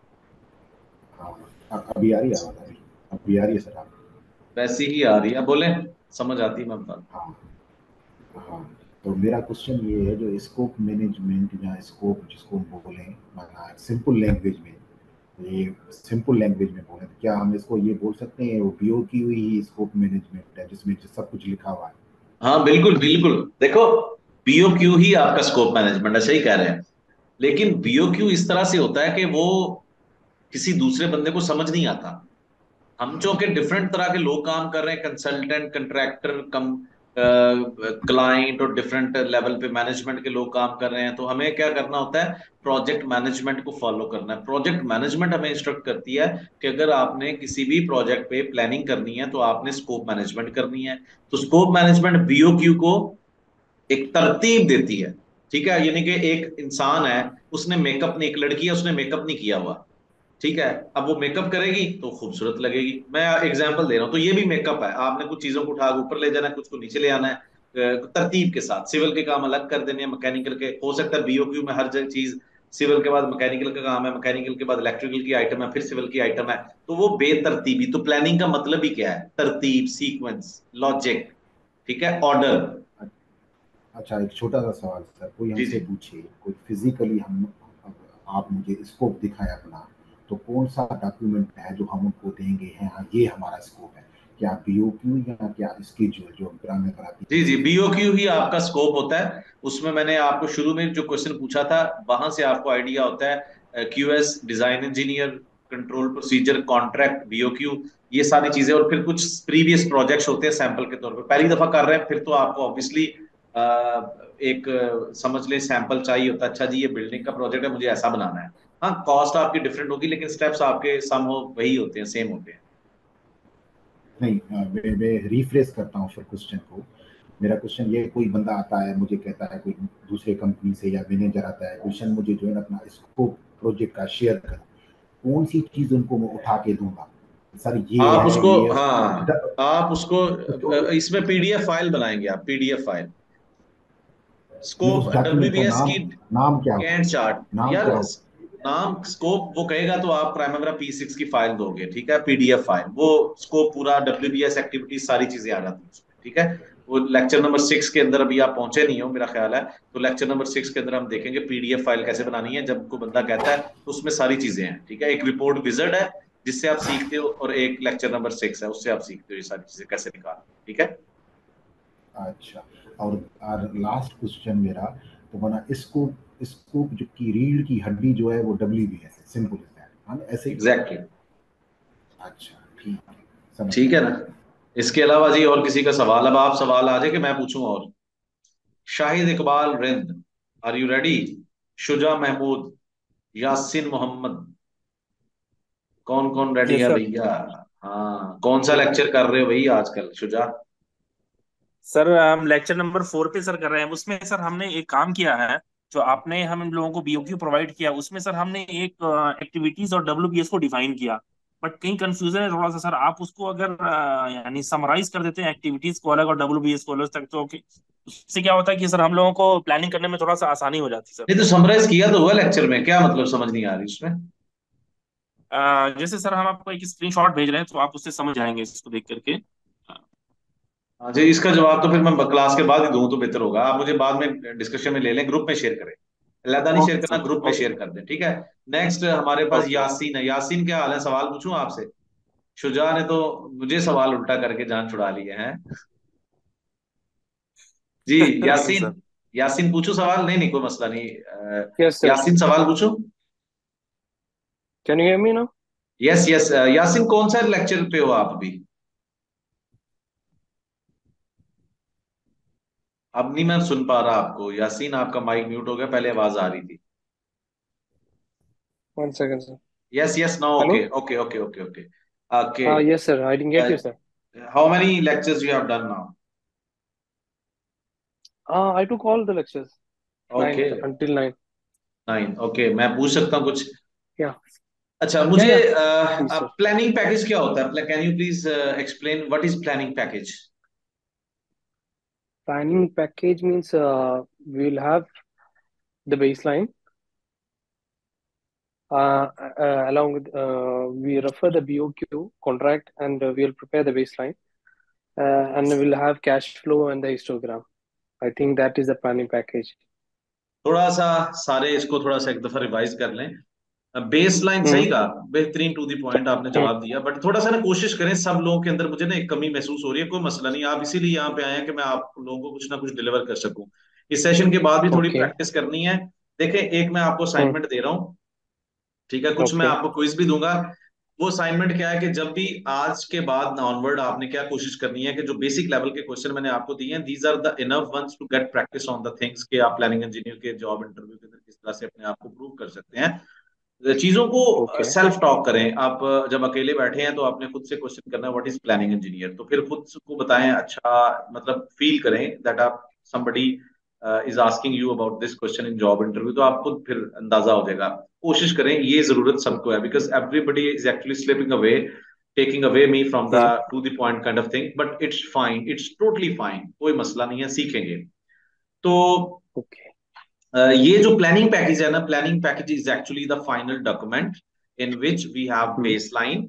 हाँ, अभी आ रही है आवाज़? अभी आ रही है सर? आप? वैसी ही आ रही है, बोले, समझ आती है, मैं बता। हाँ हाँ। तो मेरा क्वेश्चन ये है, जो स्कोप मैनेजमेंट या स्कोप जिसको हम बोलें, सिंपल लैंग्वेज में, ये सिंपल लैंग्वेज में बोले तो क्या हम इसको ये बोल सकते हैं वो BOQ ही स्कोप मैनेजमेंट है, जिसमें सब कुछ लिखा हुआ है? हाँ बिल्कुल बिल्कुल, देखो, BOQ ही आपका स्कोप मैनेजमेंट है, सही कह रहे हैं। लेकिन BOQ इस तरह से होता है कि वो किसी दूसरे बंदे को समझ नहीं आता। हम जो कि डिफरेंट तरह के लोग काम कर रहे हैं, कंसल्टेंट, कंट्रैक्टर, कम क्लाइंट, और डिफरेंट लेवल पे मैनेजमेंट के लोग काम कर रहे हैं, तो हमें क्या करना होता है? प्रोजेक्ट मैनेजमेंट को फॉलो करना है। प्रोजेक्ट मैनेजमेंट हमें इंस्ट्रक्ट करती है कि अगर आपने किसी भी प्रोजेक्ट पे प्लानिंग करनी है तो आपने स्कोप मैनेजमेंट करनी है। तो स्कोप मैनेजमेंट BOQ को एक तरतीब देती है। ठीक है, यानी कि एक इंसान है, उसने मेकअप नहीं, एक लड़की है, उसने मेकअप नहीं किया हुआ, ठीक है, अब वो मेकअप करेगी तो खूबसूरत लगेगी। मैं एग्जांपल दे रहा हूं, तो ये भी मेकअप है। आपने कुछ चीजों को उठा के ऊपर ले जाना है, कुछ को नीचे ले आना है, तरतीब के साथ। सिविल के काम अलग कर देने हैं, मैकेनिकल के हो सकता है BOQ में हर चीज, सिविल के बाद मैकेनिकल का काम है, मैकेनिकल के बाद इलेक्ट्रिकल की आइटम है, फिर सिविल की आइटम है, तो वो बेतरतीबी। तो प्लानिंग का मतलब ही क्या है? तरतीब, सीक्वेंस, लॉजिक, ठीक है, ऑर्डर। अच्छा, एक छोटा सा सवाल सर, कोई जी हमसे जी। पूछे, कोई फिजिकली हम, आप मुझे स्कोप दिखाए अपना, तो कौन सा डॉक्यूमेंट है जो हम उनको देंगे, हैं हाँ, ये हमारा स्कोप है? क्या BOQ या क्या इसकी जो ग्राम्य कराती जी जी, चीजें हैं? BOQ ही आपका स्कोप होता है। उसमें मैंने आपको शुरू में जो क्वेश्चन पूछा था, वहां से आपको आइडिया होता है। QS, design engineer, control procedure, contract, BOQ, ये सारी चीजें, और फिर कुछ प्रीवियस प्रोजेक्ट्स होते हैं सैंपल के तौर पर। पहली दफा कर रहे हैं, फिर तो आपको ऑब्वियसली एक समझ ले सैंपल चाहिए होता है। अच्छा जी, ये बिल्डिंग का प्रोजेक्ट है, मुझे ऐसा बनाना है। हाँ, कॉस्ट आपकी डिफरेंट होगी, लेकिन स्टेप्स आपके सम हो वही होते हैं, सेम होते हैं। नहीं, मैं रिफ्रेश करता हूँ फिर क्वेश्चन को। मेरा क्वेश्चन ये, कोई बंदा आता है मुझे कहता है, कोई दूसरे कंपनी से या मैनेजर आता है, क्वेश्चन मुझे जो है ना अपना स्कोप प्रोजेक्ट का शेयर कर, कौन सी चीज उनको मैं उठा के दूंगा? सर ये आप है उसको, ये हाँ, आप उसको तो इसमें PDF फाइल बनाएंगे, आप PDF फाइल, नहीं, स्कोप, उस डॉक्यूमेंट का WBS नाम की नाम क्या होगा? Gantt chart. नाम यार, क्या होगा? नाम स्कोप वो कहेगा तो आप प्राइमरी P6 की फाइल दोगे, ठीक है, PDF फाइल। वो स्कोप पूरा, WBS एक्टिविटीज, सारी चीजें आ जाती हैं उसमें, ठीक है। वो लेक्चर नंबर 6 के अंदर अभी आप पहुंचे नहीं हो मेरा ख्याल है, तो लेक्चर नंबर 6 के अंदर हम देखेंगे PDF फाइल कैसे बनानी है। जब कोई बंदा कहता है तो उसमें सारी चीजें हैं, ठीक है। एक रिपोर्ट विजर्ड है जिससे आप सीखते हो, और एक लेक्चर नंबर 6 है, उससे आप सीखते हो ये सारी चीजें कैसे निकालना, ठीक है। अच्छा, और लास्ट क्वेश्चन मेरा, तो बना स्कोप, स्कोप जो की रीढ़ की हड्डी जो है वो WBS है, सिंपल इज दैट, हाँ ऐसे ही? एग्जैक्टली, अच्छा, ठीक है, समझ ठीक गया। है ना। इसके अलावा जी और किसी का सवाल? अब आप सवाल आ जाए कि मैं पूछूं? और Shahid Iqbal Rind, are you ready? Shuja Mahmood, Yasin Mohammad, कौन कौन रेडी यस है सर। भैया? हाँ, कौन सा लेक्चर कर रहे हो भाई आजकल शुजा? सर हम लेक्चर नंबर 4 पे सर कर रहे हैं। उसमें सर हमने एक काम किया है, जो आपने हम लोगों को बीओक्यू प्रोवाइड किया, उसमें सर हमने एक एक्टिविटीज और डब्ल्यूबीएस को डिफाइन किया। बट कहीं कंफ्यूजन है थोड़ा सा सर, आप उसको अगर यानी समराइज कर देते हैं एक्टिविटीज को अलग और डब्ल्यूबीएस को अलग तक, तो उससे क्या होता है कि सर हम लोगों को प्लानिंग करने में थोड़ा सा आसानी हो जाती है नहीं तो समराइज किया तो हुआ लेक्चर में, क्या मतलब समझ नहीं आ रही उसमें? सर। जैसे सर हम आपको एक स्क्रीनशॉट भेज रहे हैं, तो आप उससे समझ जाएंगे इसको देख करके। हाँ जी, इसका जवाब तो फिर मैं क्लास के बाद ही दूं तो बेहतर होगा। आप मुझे बाद में डिस्कशन में ले लें, ग्रुप में शेयर करें। अलहदा नहीं शेयर ओके करना, सर। ग्रुप में ओके शेयर कर दें, ठीक है। नेक्स्ट हमारे पास ओके। यासीन है। यासीन क्या हाल है? सवाल पूछूं आपसे? शुजा ने तो मुझे सवाल उल्टा करके जान छुड़ा ली है। जी नहीं यासीन, सर। यासीन पूछो सवाल। नहीं नहीं, कोई मसला नहीं। Yes sir. यासीन सवाल पूछो। Can you hear me now? Yes yes. Yasin कौन सा लेक्चर पे हो आप अभी? अब नहीं मैं सुन पा रहा आपको यासीन, आपका माइक म्यूट हो गया, पहले आवाज आ रही थी। One second sir. Yes yes, now hello. Okay okay okay okay okay okay. Yes sir, I didn't get you sir. How many lectures you have done now? I took all the lectures, okay, 9 until 9. 9। Okay, मैं पूछ सकता हूँ कुछ? या अच्छा, या मुझे या प्लीज सर। प्लानिंग पैकेज क्या होता है? Can you please explain what is planning package? Planning package means we'll have the baseline, along with we refer the BOQ contract, and we'll prepare the baseline, and we'll have cash flow and the histogram. I think that is the planning package. थोड़ा सा सारे इसको थोड़ा सा एक दफा रिवाइज कर लें। बेस लाइन सही Hmm. कहा, बेहतरीन, टू दी पॉइंट आपने Hmm. जवाब दिया। बट थोड़ा सा ना कोशिश करें, सब लोगों के अंदर मुझे ना एक कमी महसूस हो रही है। कोई मसला नहीं, आप इसीलिए यहाँ पे आए हैं कि मैं आप लोगों को कुछ ना कुछ डिलीवर कर सकूं। इस सेशन के बाद भी थोड़ी Okay. प्रैक्टिस करनी है। देखें, एक मैं आपको Hmm. असाइनमेंट दे रहा हूँ, ठीक है, कुछ मैं Okay. आपको क्विज भी दूंगा। वो असाइनमेंट क्या है कि जब भी आज के बाद ऑनवर्ड आपने क्या कोशिश करनी है कि जो बेसिक लेवल के क्वेश्चन मैंने आपको दिए हैं, these are the enough ones to get practice on the things कि आप प्लानिंग इंजीनियर के जॉब इंटरव्यू के अंदर किस तरह से अपने आप को प्रूव कर सकते हैं। चीजों को Okay. सेल्फ टॉक करें। आप जब अकेले बैठे हैं तो आपने खुद से क्वेश्चन करना है, व्हाट इज प्लानिंग इंजीनियर, तो फिर खुद को बताएं। अच्छा, मतलब फील करें दैट आप somebody is asking you about this question in job interview, तो आपको फिर अंदाजा हो जाएगा। कोशिश करें, ये जरूरत सबको है, because everybody is actually slipping away, taking away me from the Hmm. To the point kind of thing, but it's fine, it's totally fine, कोई मसला नहीं है, सीखेंगे। तो Okay. ये जो प्लानिंग पैकेज है ना, planning package is actually the final document in which we have Hmm. Baseline.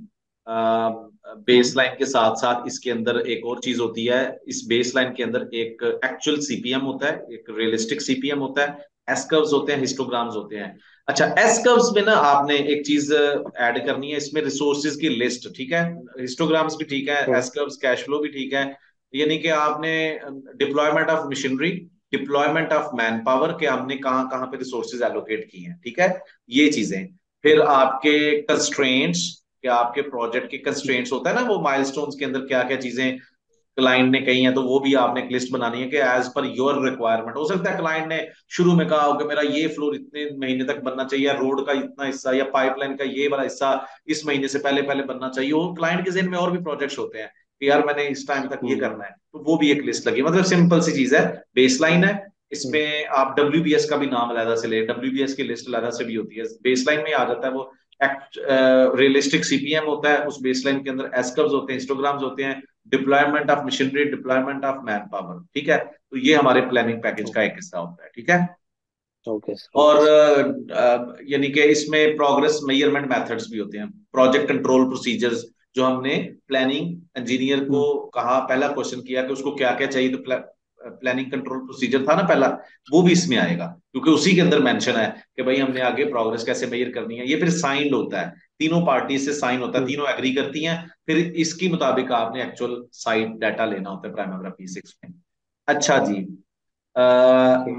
Hmm. Baseline के साथ साथ इसके अंदर एक और चीज होती है। इस बेसलाइन के अंदर एक एक्चुअल सीपीएम होता है, एक रियलिस्टिक सीपीएम होता है, एस कर्व्स होते हैं, हिस्टोग्राम्स होते हैं। अच्छा, एस कर्व्स में ना आपने एक चीज ऐड करनी है, इसमें रिसोर्सेज की लिस्ट, ठीक है। हिस्टोग्राम्स भी ठीक है, Hmm. S curves, cash flow भी ठीक है। यानी कि आपने deployment of machinery, deployment of manpower के हमने कहाँ कहाँ पे रिसोर्सेज एलोकेट किए हैं, ठीक है, ये चीजें। फिर आपके Okay. कंस्ट्रेंट्स, क्या आपके प्रोजेक्ट के Hmm. कंस्ट्रेंट्स होता है ना, वो माइलस्टोन्स के अंदर क्या क्या चीजें क्लाइंट ने कही हैं, तो वो भी आपने एक लिस्ट बनानी है कि एज पर योर रिक्वायरमेंट। हो सकता है क्लाइंट ने शुरू में कहा हो कि मेरा ये फ्लोर इतने महीने तक बनना चाहिए, या रोड का इतना हिस्सा, या पाइपलाइन का ये वाला हिस्सा इस महीने से पहले पहले बनना चाहिए। वो क्लाइंट के जहन में और भी प्रोजेक्ट्स होते हैं कि यार मैंने इस टाइम तक ये Hmm. करना है, तो वो भी एक लिस्ट लगी। मतलब सिंपल सी चीज है, बेसलाइन है। Hmm. इसमें आप डब्ल्यूबीएस का भी नाम अलहदा से ले, डब्ल्यूबीएस की लिस्ट अलहदा से भी होती है। बेसलाइन में आ जाता है वो रियलिस्टिक सीपीएम होता है, उस बेसलाइन के अंदर एसकर्व्स होते हैं, हिस्टोग्राम्स होते हैं, deployment of machinery, deployment of manpower, ठीक है। तो ये हमारे प्लानिंग पैकेज का Okay. एक हिस्सा होता है, ठीक है। Okay. और Okay, sir. यानी कि इसमें प्रोग्रेस मेजरमेंट मेथड्स भी होते हैं, प्रोजेक्ट कंट्रोल प्रोसीजर्स, जो हमने प्लानिंग इंजीनियर को Hmm. कहा, पहला क्वेश्चन किया कि उसको क्या क्या चाहिए, तो प्लानिंग कंट्रोल प्रोसीजर था ना पहला, वो भी इसमें आएगा, क्योंकि उसी के अंदर मेंशन है कि भाई हमने आगे प्रोग्रेस कैसे मेजर करनी है। ये फिर साइंड होता है, तीनों पार्टी से साइन होता है, Hmm. तीनों एग्री करती हैं, फिर इसकी मुताबिक आपने एक्चुअल साइट डाटा लेना होता है प्राइमाग्राफी 6 में। अच्छा जी, Okay.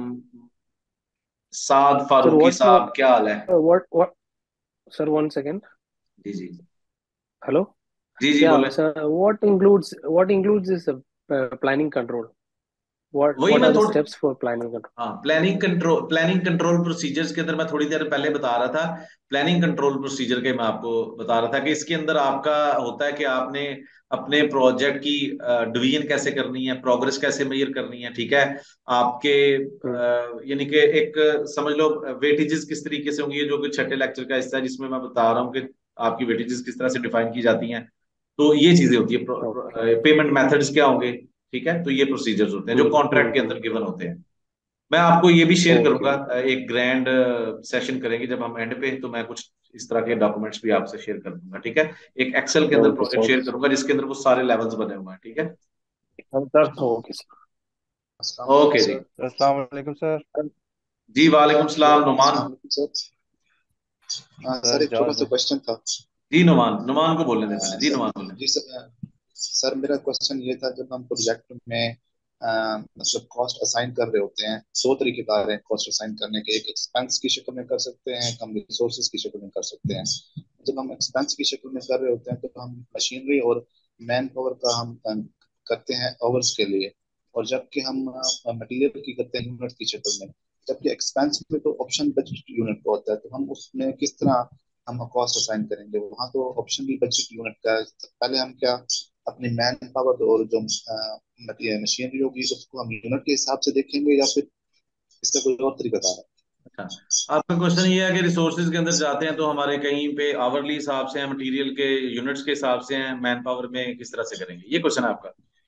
साद Sir, फारूकी साहब, क्या हाल है? what, sir, 1 second. जी जी Hello? जी जी, Yeah, बोले। sir, what includes this planning control? What वही what मैं are the थोड़ी steps for planning control? हाँ, प्लानिंग कंट्रोल प्रोसीजर्स के अंदर मैं थोड़ी देर पहले बता रहा था। प्लानिंग कंट्रोल प्रोसीजर के मैं आपको बता रहा था कि इसके अंदर आपका होता है कि आपने अपने प्रोजेक्ट की डिवीजन कैसे करनी है, प्रोग्रेस कैसे मेजर करनी है, ठीक है। आपके यानी कि एक समझ लो वेटेजेस किस तरीके से होंगी, ये जो कि छठे लेक्चर का हिस्सा है जिसमें मैं बता रहा हूँ कि आपकी वेटेजेस किस तरह से डिफाइन की जाती हैं। तो ये चीजें होती Okay. है, पेमेंट मेथड्स क्या होंगे, ठीक है। तो ये प्रोसीजर्स होते हैं जो कॉन्ट्रैक्ट के अंदर गिवन होते हैं। मैं आपको ये भी शेयर Okay. करूंगा, एक ग्रैंड सेशन करेंगे जब हम एंड पे, तो मैं कुछ इस तरह के डॉक्यूमेंट्स भी आपसे शेयर कर दूंगा, ठीक है। एक एक्सेल के अंदर Okay, प्रोजेक्ट sir. शेयर करूंगा जिसके अंदर वो सारे लेवल्स बने हुए हैं, ठीक है। Sir Okay, sir. अस्सलाम वालेकुम ओके जी, सर। अस्सलाम वालेकुम सर। जी वालेकुम सलाम नुमान। अस्सलाम वालेकुम सर। सर सर एक छोटा जवाब सा दें। क्वेश्चन था। जी नुमान को बोलने दें पहले, जी सर नुमान बोलने। जी सर मेरा क्वेश्चन ये था, जब हम प्रोजेक्ट में मतलब कॉस्ट असाइन कर रहे होते हैं, दो तरीकेकार हैं कॉस्ट असाइन करने के। एक एक्सपेंस की शक्ल में कर सकते हैं, हम रिसोर्सेज की शक्ल में कर सकते हैं। जब हम एक्सपेंस की शक्ल में कर रहे होते हैं तो हम मशीनरी और मैन पावर का हम करते हैं आवर्स के लिए, और जबकि हम मटेरियल की करते हैं यूनिट की शक्ल में। जबकि एक्सपेंस में तो ऑप्शन बजट यूनिट का होता है, तो हम उसमें किस तरह हम कॉस्ट असाइन करेंगे? वहां तो ऑप्शन भी बजट यूनिट का है। तो पहले हम क्या अपनी मैन पावर और जो मशीनरी होगी उसको हम यूनिट के हिसाब से देखेंगे, या फिर इसका कोई और तरीका है? अच्छा, आपका क्वेश्चन ये है कि रिसोर्सेज के अंदर जाते हैं तो हमारे कहीं पे आवरली हिसाब से हैं, मटेरियल के यूनिट्स के हिसाब से हैं, मैन पावर में किस तरह से करेंगे, ये क्वेश्चन है आपका।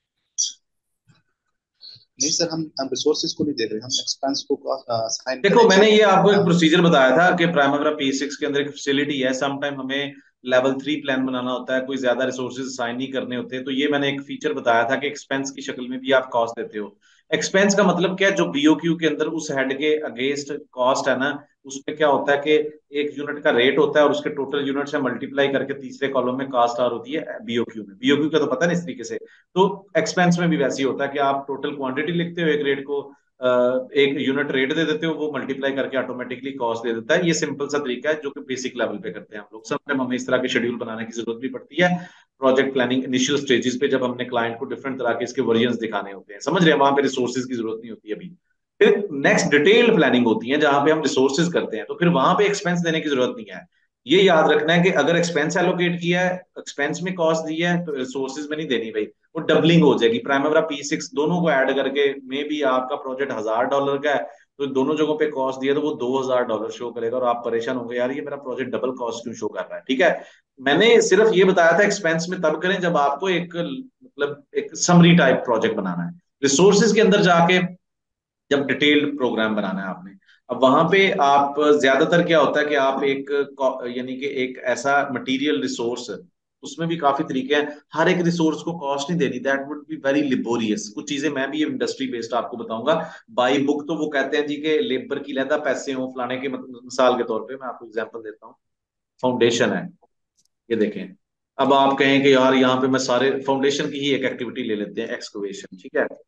नहीं सर, हम रिसोर्सेज को नहीं देख रहे, हम एक्सपेंस को असाइन देखो करेंगे। मैंने ये आपको एक प्रोसीजर बताया था कि प्राइमरी P6 के अंदर एक फैसिलिटी है, सम टाइम हमें लेवल 3 प्लान बनाना होता है, कोई ज्यादा रिसोर्सेज असाइन नहीं करने होते, तो ये मैंने एक फीचर बताया था कि एक्सपेंस की शक्ल में भी आप कॉस्ट देते हो। एक्सपेंस का मतलब क्या है, जो बीओक्यू के अंदर उस हेड के अगेंस्ट कॉस्ट है ना, उसमें क्या होता है कि एक यूनिट का रेट होता है और उसके टोटल यूनिट से मल्टीप्लाई करके तीसरे कॉलम में कास्ट आर होती है बीओक्यू में। बीओक्यू का तो पता नहीं इस तरीके से, तो एक्सपेंस में भी वैसे ही होता है कि आप टोटल क्वांटिटी लिखते हो, एक रेट को एक यूनिट रेट दे देते हो, वो मल्टीप्लाई करके ऑटोमेटिकली कॉस्ट दे देता है। ये सिंपल सा तरीका है जो कि बेसिक लेवल पे करते हैं हम लोग। समटाइम हमें इस तरह के शेड्यूल बनाने की जरूरत भी पड़ती है प्रोजेक्ट प्लानिंग इनिशियल स्टेजेस पे, जब हमने क्लाइंट को डिफरेंट तरह के इसके वर्जन दिखाने होते हैं, समझ रहे हैं, वहां पे रिसोर्सेज की जरूरत नहीं होती अभी। फिर नेक्स्ट डिटेल्ड प्लानिंग होती है जहां पे हम रिसोर्सेज करते हैं, तो फिर वहां पे एक्सपेंस देने की जरूरत नहीं है। ये याद रखना है कि अगर एक्सपेंस एलोकेट किया है, एक्सपेंस में कॉस्ट दी है, तो रिसोर्सेज में नहीं देनी भाई, वो डबलिंग हो जाएगी। प्राइमरी P6 दोनों को ऐड करके मे भी आपका प्रोजेक्ट $1000 का है, तो दोनों जगहों पे कॉस्ट दिया तो वो $2000 शो करेगा, और आप परेशान होंगे यार ये मेरा प्रोजेक्ट डबल कॉस्ट क्यों शो कर रहा है, ठीक है। मैंने सिर्फ ये बताया था एक्सपेंस में तब करें जब आपको एक मतलब एक समरी टाइप प्रोजेक्ट बनाना है। रिसोर्सेज के अंदर जाके जब डिटेल्ड प्रोग्राम बनाना है आपने, अब वहां पे आप ज्यादातर क्या होता है कि आप एक यानी कि एक ऐसा मटेरियल रिसोर्स, उसमें भी काफी तरीके हैं, हर एक रिसोर्स को कॉस्ट नहीं देनी, that would be very laborious. कुछ चीजें मैं भी इंडस्ट्री बेस्ड आपको बताऊंगा। बाई बुक तो वो कहते हैं जी कि लेबर की लहदा पैसे हो फलाने के, मिसाल के तौर पे मैं आपको एग्जांपल देता हूँ। फाउंडेशन है, ये देखें। अब आप कहें कि यार यहाँ पे मैं सारे फाउंडेशन की ही एक एक्टिविटी ले लेते हैं, एक्सकवेशन, ठीक है।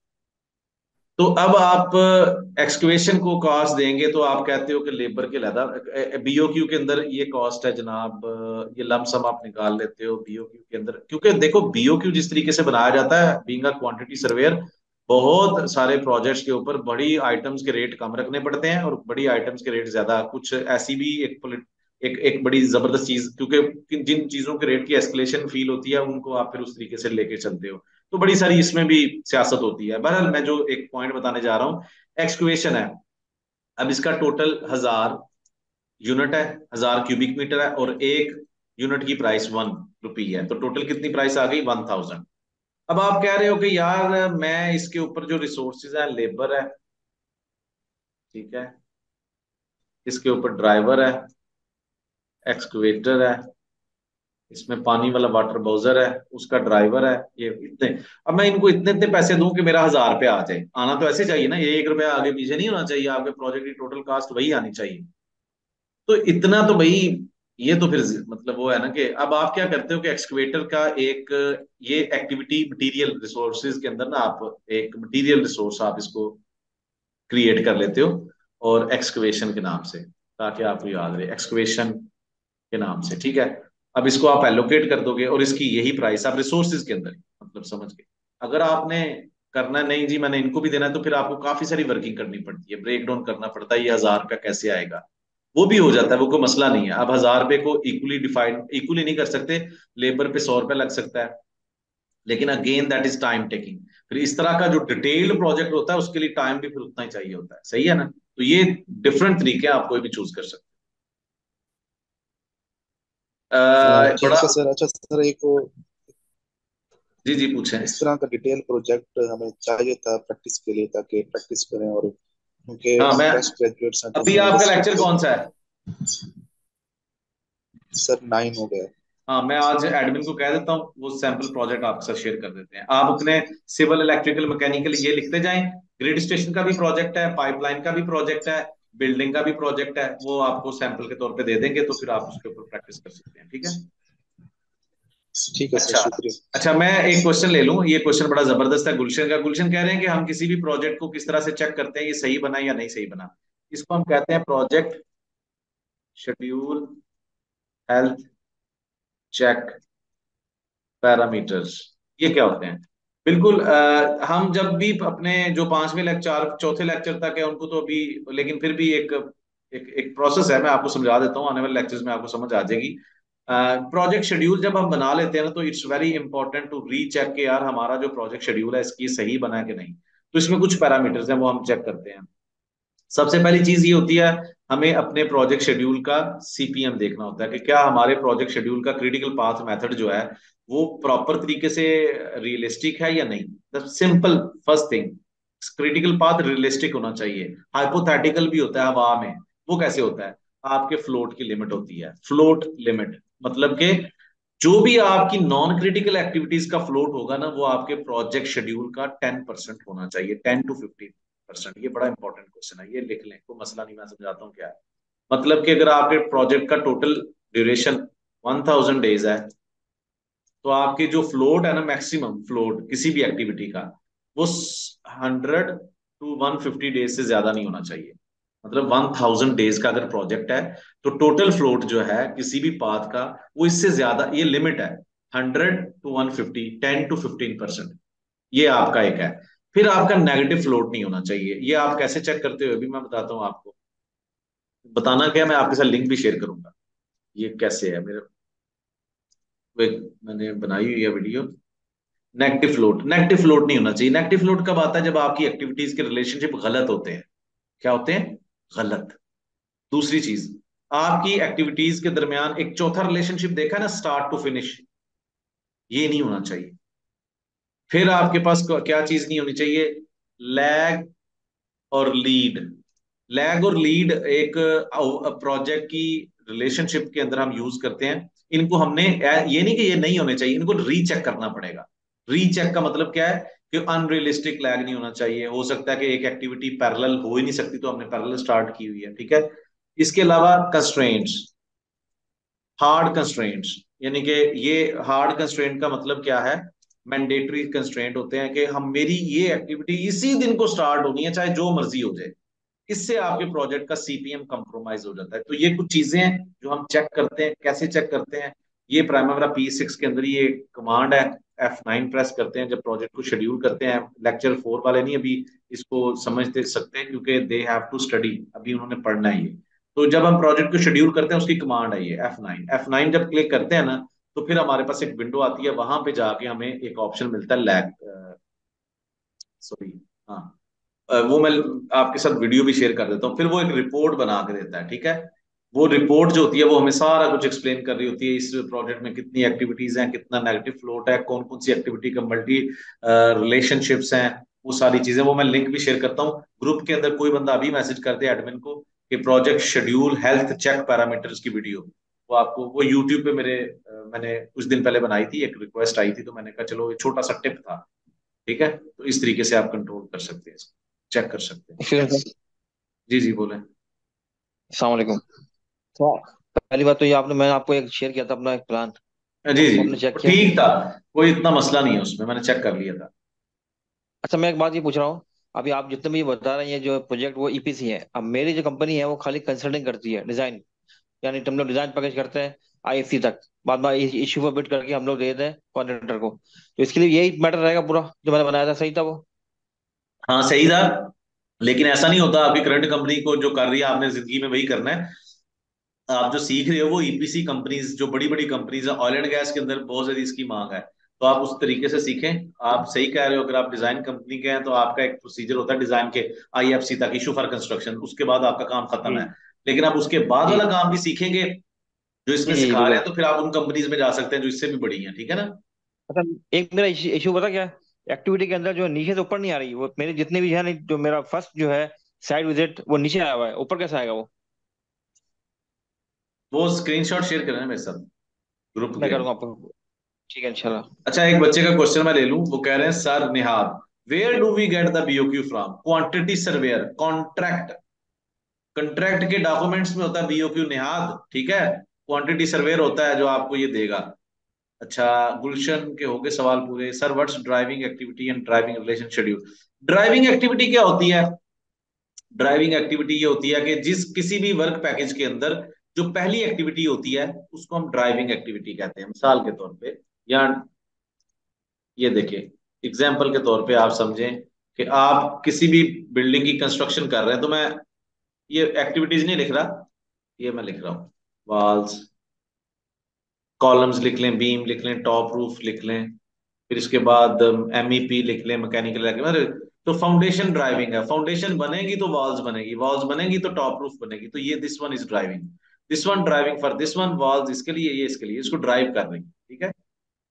तो अब आप एक्सक्वेशन को कॉस्ट देंगे तो आप कहते हो कि लेबर के लहदा बीओक्यू के अंदर ये कॉस्ट है जनाब, ये लमसम आप निकाल लेते हो बीओक्यू के अंदर, क्योंकि देखो बीओक्यू जिस तरीके से बनाया जाता है, बीइंग अ क्वांटिटी सर्वेयर, बहुत सारे प्रोजेक्ट्स के ऊपर बड़ी आइटम्स के रेट कम रखने पड़ते हैं और बड़ी आइटम्स के रेट ज्यादा। कुछ ऐसी भी एक बड़ी जबरदस्त चीज, क्योंकि जिन चीजों के रेट की एस्केलेशन फील होती है उनको आप फिर उस तरीके से लेके चलते हो, तो बड़ी सारी इसमें भी सियासत होती है। बहरहाल मैं जो एक पॉइंट बताने जा रहा हूँ, एक्सक्वेशन है। अब इसका टोटल 1000 यूनिट है, 1000 क्यूबिक मीटर है, और एक यूनिट की प्राइस ₹1 है, तो टोटल कितनी प्राइस आ गई? 1000। अब आप कह रहे हो कि यार मैं इसके ऊपर जो रिसोर्सेज है, लेबर है, ठीक है, इसके ऊपर ड्राइवर है, एक्सकवेटर है, इसमें पानी वाला वाटर बाउजर है, उसका ड्राइवर है, ये इतने। अब मैं इनको इतने इतने पैसे दूं कि मेरा 1000 रुपया आ जाए, आना तो ऐसे चाहिए ना, ये 1 रुपया आगे पीछे नहीं होना चाहिए, आपके प्रोजेक्ट की टोटल कास्ट वही आनी चाहिए। तो इतना तो भाई, ये तो फिर मतलब वो है ना कि अब आप क्या करते हो कि एक्सकवेटर का एक ये एक्टिविटी मटेरियल रिसोर्सेज के अंदर ना, आप एक मटेरियल रिसोर्स आप इसको क्रिएट कर लेते हो, और एक्सकवेशन के नाम से, ताकि आपको याद रहे एक्सकवेशन के नाम से, ठीक है। अब इसको आप एलोकेट कर दोगे और इसकी यही प्राइस आप रिसोर्सेज के अंदर, मतलब समझ गए। अगर आपने करना नहीं जी मैंने इनको भी देना है, तो फिर आपको काफी सारी वर्किंग करनी पड़ती है, ब्रेक डाउन करना पड़ता है, ये 1,000 रुपया कैसे आएगा। वो भी हो जाता है, वो कोई मसला नहीं है। आप 1,000 रुपये को इक्वली नहीं कर सकते, लेबर पे 100 रुपया लग सकता है, लेकिन again that is time taking. फिर इस तरह का जो डिटेल्ड प्रोजेक्ट होता है उसके लिए टाइम भी फिर उतना ही चाहिए होता है, सही है ना। तो ये डिफरेंट तरीके हैं, आप कोई भी चूज कर सकते हैं। ठीक बड़ा है सर। अच्छा सर, एक वो जी जी पूछें। इस तरह का डिटेल प्रोजेक्ट हमें चाहिए था प्रैक्टिस के लिए, ताकि प्रैक्टिस करें, और क्योंकि हाँ हम मैं फ्रेश ग्रेजुएट्स हैं तो अभी हमें आपका इंडस्ट्री लेक्चर पे। कौन सा है? सर 9 हो गया। हाँ मैं आज एडमिन को कह देता हूँ, वो सैंपल प्रोजेक्ट आपके साथ शेयर कर देते हैं। आप अपने सिविल इलेक्ट्रिकल मैकेनिकल ये लिखते जाएं, ग्रिड स्टेशन का भी प्रोजेक्ट है, पाइपलाइन का भी प्रोजेक्ट है, बिल्डिंग का भी प्रोजेक्ट है, वो आपको सैंपल के तौर पे दे देंगे, तो फिर आप उसके ऊपर प्रैक्टिस कर सकते हैं, ठीक है। ठीक है सर, अच्छा शुक्रिया। अच्छा, मैं एक क्वेश्चन ले लूं, ये क्वेश्चन बड़ा जबरदस्त है गुलशन का। गुलशन कह रहे हैं कि हम किसी भी प्रोजेक्ट को किस तरह से चेक करते हैं ये सही बना या नहीं सही बना। इसको हम कहते हैं project schedule health check parameters. ये क्या होते हैं? बिल्कुल हम जब भी अपने जो 5वें लेक्चर चौथे लेक्चर तक है उनको तो अभी, लेकिन फिर भी एक प्रोसेस है, मैं आपको समझा देता हूँ, आने वाले लेक्चर्स में आपको समझ आ जाएगी। प्रोजेक्ट शेड्यूल जब हम बना लेते हैं ना, तो it's very important to recheck के यार हमारा जो प्रोजेक्ट शेड्यूल है इसकी सही बना है कि नहीं। तो इसमें कुछ पैरामीटर्स हैं, वो हम चेक करते हैं। सबसे पहली चीज ये होती है, हमें अपने प्रोजेक्ट शेड्यूल का सीपीएम देखना होता है कि क्या हमारे प्रोजेक्ट शेड्यूल का क्रिटिकल पाथ मेथड जो है वो प्रॉपर तरीके से रियलिस्टिक है या नहीं। The simple first thing, critical path realistic होना चाहिए। हाइपोथेटिकल भी होता है हवा में, वो कैसे होता है? आपके फ्लोट की लिमिट होती है, फ्लोट लिमिट मतलब कि जो भी आपकी नॉन क्रिटिकल एक्टिविटीज का फ्लोट होगा ना, वो आपके प्रोजेक्ट शेड्यूल का 10% होना चाहिए, 10 to 15%। ये बड़ा इंपॉर्टेंट क्वेश्चन है, ये लिख लें, कोई मसला नहीं, मैं समझाता हूँ क्या है। मतलब कि अगर आपके प्रोजेक्ट का टोटल ड्यूरेशन 1,000 डेज है, तो आपकी जो फ्लोट है ना, मैक्सिमम फ्लोट किसी भी एक्टिविटी का, वो 100 to 150 डेज से ज्यादा नहीं होना चाहिए। मतलब 1,000 डेज का अगर प्रोजेक्ट है, तो टोटल फ्लोट जो है किसी भी पाथ का, वो इससे ज्यादा, ये लिमिट है 100 to 150, 10 to 15%। ये आपका एक है। फिर आपका नेगेटिव फ्लोट नहीं होना चाहिए। ये आप कैसे चेक करते हो अभी मैं बताता हूँ आपको। बताना क्या, मैं आपके साथ लिंक भी शेयर करूंगा, ये कैसे है मेरे, मैंने बनाई हुई है वीडियो। नेगेटिव फ्लोट नहीं होना चाहिए। नेगेटिव फ्लोट कब आता है? जब आपकी एक्टिविटीज के रिलेशनशिप गलत होते हैं। क्या होते हैं? गलत। दूसरी चीज, आपकी एक्टिविटीज के दरमियान एक चौथा रिलेशनशिप देखा है ना, स्टार्ट टू फिनिश, ये नहीं होना चाहिए। फिर आपके पास क्या चीज नहीं होनी चाहिए? लैग और लीड। लैग और लीड एक प्रोजेक्ट की रिलेशनशिप के अंदर हम यूज करते हैं। इनको हमने ये नहीं कि ये नहीं होने चाहिए, इनको रीचेक करना पड़ेगा। रीचेक का मतलब क्या है कि अनरियलिस्टिक लैग नहीं होना चाहिए। हो सकता है कि एक एक्टिविटी पैरेलल हो ही नहीं सकती, तो हमने पैरेलल स्टार्ट की हुई है, ठीक है। इसके अलावा कंस्ट्रेंट्स, हार्ड कंस्ट्रेंट्स, यानी कि ये हार्ड कंस्ट्रेंट का मतलब क्या है? मैंडेटरी कंस्ट्रेंट होते हैं कि हम, मेरी ये एक्टिविटी इसी दिन को स्टार्ट होनी है, चाहे जो मर्जी हो जाए। इससे आपके प्रोजेक्ट का सीपीएम कंप्रोमाइज हो जाता है। तो ये कुछ चीजें हैं जो हम चेक करते हैं। कैसे चेक करते हैं? ये प्राइमरी P6 के अंदर ये कमांड है, F9 प्रेस करते हैं जब प्रोजेक्ट को शेड्यूल करते हैं। लेक्चर 4 वाले नहीं अभी इसको समझ दे सकते, क्योंकि दे हैव टू स्टडी, अभी उन्होंने पढ़ना है ये। तो जब हम प्रोजेक्ट को शेड्यूल करते हैं उसकी कमांड है ये F9 जब क्लिक करते हैं ना, तो फिर हमारे पास एक विंडो आती है, वहां पे जाके हमें एक ऑप्शन मिलता है लैग, सॉरी, हाँ, वो मैं आपके साथ वीडियो भी शेयर कर देता हूँ। फिर वो एक रिपोर्ट बना के देता है, ठीक है। वो रिपोर्ट जो होती है वो हमें सारा कुछ एक्सप्लेन कर रही होती है, इस प्रोजेक्ट में कितनी एक्टिविटीज हैं, कितना नेगेटिव फ्लोट है, कौन कौन सी एक्टिविटी का मल्टी रिलेशनशिप्स हैं, वो सारी चीजें। वो मैं लिंक भी शेयर करता हूँ ग्रुप के अंदर। कोई बंदा अभी मैसेज कर दे एडमिन को कि project schedule health check parameters की वीडियो, वो आपको, वो यूट्यूब पे मेरे मैंने कुछ दिन पहले बनाई थी, एक रिक्वेस्ट आई थी, तो मैंने कहा चलो, ये छोटा सा टिप था, ठीक है। तो इस तरीके से आप कंट्रोल कर सकते हैं, इसको चेक कर सकते हैं। Excuse me sir. जी जी बोलें। अस्सलाम वालेकुम। तो पहली बात तो ये आपने, मैंने आपको एक शेयर किया था अपना एक प्लान, जी जी, उसको आपने चेक वो किया? ठीक था, कोई इतना मसला नहीं है उसमें, मैंने चेक कर लिया था। अच्छा, मैं एक बात ये पूछ रहा हूँ, अभी आप जितने भी बता रहे हैं ये जो प्रोजेक्ट वो ईपीसी है, अब मेरी जो कंपनी है वो खाली कंसल्टिंग करती है, डिजाइन, यानी हम लोग डिजाइन पैकेज करते हैं आईएफसी तक, बाद में इश्यू पर बिट करके हम लोग दे दें कॉन्ट्रेक्टर को। तो इसके लिए यही मैटर रहेगा पूरा, जो मैंने बनाया था सही था वो? हाँ सही था, लेकिन ऐसा नहीं होता। आपकी करंट कंपनी को जो कर रही है आपने जिंदगी में वही करना है। आप जो सीख रहे हो वो ईपीसी कंपनीज, जो बड़ी बड़ी कंपनीज है, ऑयल एंड गैस के अंदर बहुत ज्यादा इसकी मांग है, तो आप उस तरीके से सीखें। आप सही कह रहे हो, अगर आप डिजाइन कंपनी के हैं तो आपका एक प्रोसीजर होता है डिजाइन के, आईएफसी तक, इशू फॉर कंस्ट्रक्शन, उसके बाद आपका काम खत्म जी है। लेकिन आप उसके बाद जी वाला काम भी सीखेंगे जो इसमें जी सिखा रहे बिल्कुल। हैं, तो फिर आप उन कंपनीज में जा सकते हैं जो इससे भी बड़ी हैं, ठीक है ना। अच्छा, एक मेरा इशू पता क्या है, एक्टिविटी के अंदर जो नीचे से ऊपर नहीं आ रही, वो मेरे जितने भी है नहीं, जो मेरा फर्स्ट जो है साइड विजिट वो नीचे आया हुआ है, ऊपर कैसे आएगा वो? वो स्क्रीनशॉट शेयर करें मेरे साथ ग्रुप मैं के। करूंगा आपको। ठीक है इंशाल्लाह। अच्छा, एक बच्चे का क्वेश्चन मैं ले लूं। वो कह रहे हैं, sir Nihad, where do we get the BOQ from? Quantity surveyor, contract, contract के डॉक्यूमेंट्स में होता है बीओक्यू निहाद, ठीक है। क्वांटिटी सर्वेयर होता है जो आपको ये देगा। अच्छा, गुलशन के हो गए सवाल पूरे। Sir what's driving activity and driving relation schedule? Driving activity क्या होती है? ड्राइविंग एक्टिविटी ये होती है कि जिस किसी भी वर्क पैकेज के अंदर जो पहली एक्टिविटी होती है उसको हम ड्राइविंग एक्टिविटी कहते हैं। मिसाल के तौर पे, या ये देखिए, एग्जाम्पल के तौर पे आप समझें कि आप किसी भी बिल्डिंग की कंस्ट्रक्शन कर रहे हैं, तो मैं ये एक्टिविटीज नहीं लिख रहा, ये मैं लिख रहा हूँ। वॉल्स, कॉलम्स लिख लें, बीम लिख लें, टॉप रूफ लिख लें, फिर इसके बाद एमईपी लिख लें, मैकेनिकल। तो फाउंडेशन ड्राइविंग है। फाउंडेशन बनेगी तो वॉल्स बनेगी, वॉल्स बनेगी तो टॉप रूफ बनेगी। तो ये this one is driving, this one driving for this one, walls इसके लिए, ये इसके लिए, इसको ड्राइव कर रही है, ठीक है।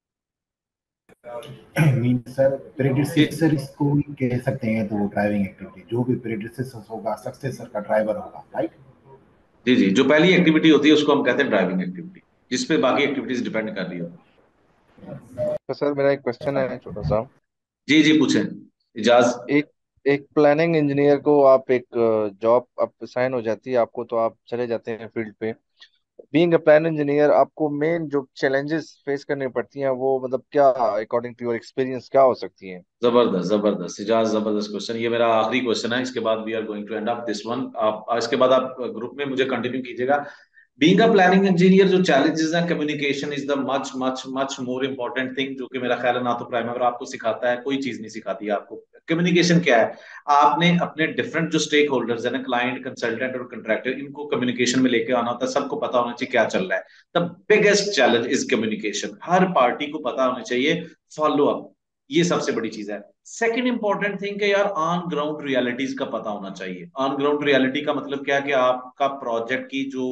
मीन सर जी प्रेडिसेसर इसको कह सकते हैं, तो ड्राइविंग एक्टिविटी जो भी प्रेडिसेसर होगा सक्सेसर का ड्राइवर होगा, राइट। जी जी, जो पहली एक्टिविटी होती है उसको हम कहते हैं ड्राइविंग एक्टिविटी, जिसपे बाकी एक्टिविटीज डिपेंड कर रही होती तो सर मेरा एक क्वेश्चन है छोटा सा। है। जी जी, पूछें, इजाज। एक एक प्लानिंग इंजीनियर को आप एक जॉब आप साइन हो जाती है आपको, तो आप चले जाते हैं फील्ड पे। बीइंग अ प्लान इंजीनियर आपको मेन जो चैलेंजेस फेस करनी पड़ती हैं वो मतलब क्या, अकॉर्डिंग टू योर एक्सपीरियंस क्या हो सकती हैं? जबरदस्त जबरदस्त इजाज, जबरदस्त क्वेश्चन। ये मेरा आखिरी क्वेश्चन है, इसके बाद we are going to end up this one. आप इसके बाद आप ग्रुप में मुझे कंटिन्यू कीजिएगा। बीइंग अ प्लानिंग इंजीनियर, जो चैलेंजेस हैं, communication is the much much much more important thing, जो कि मेरा ख्याल है ना तो प्राइमर आपको सिखाता है, कोई चीज नहीं सिखाती है आपको। कम्युनिकेशन क्या है? आपने अपने डिफरेंट जो स्टेक होल्डर्स है ना, क्लाइंट, कंसल्टेंट और कंट्रैक्टर, इनको कम्युनिकेशन में लेके आना होता है। सबको पता होना चाहिए क्या चल रहा है। The biggest challenge is communication. हर पार्टी को पता होना चाहिए, फॉलो अप, ये सबसे बड़ी चीज है। सेकंड इंपॉर्टेंट थिंग है यार, ऑन ग्राउंड रियलिटीज का पता होना चाहिए। ऑन ग्राउंड रियलिटी का मतलब क्या है कि आपका प्रोजेक्ट की जो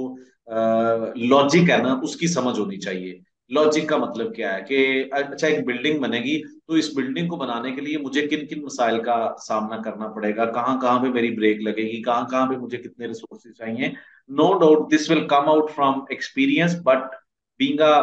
लॉजिक है ना, उसकी समझ होनी चाहिए। लॉजिक का मतलब क्या है कि अच्छा, एक बिल्डिंग बनेगी, तो इस बिल्डिंग को बनाने के लिए मुझे किन किन मसाइल का सामना करना पड़ेगा, कहाँ कहाँ पे मेरी ब्रेक लगेगी, कहाँ कहाँ पे मुझे कितने रिसोर्सेज चाहिए। No doubt this will come out from experience, but being a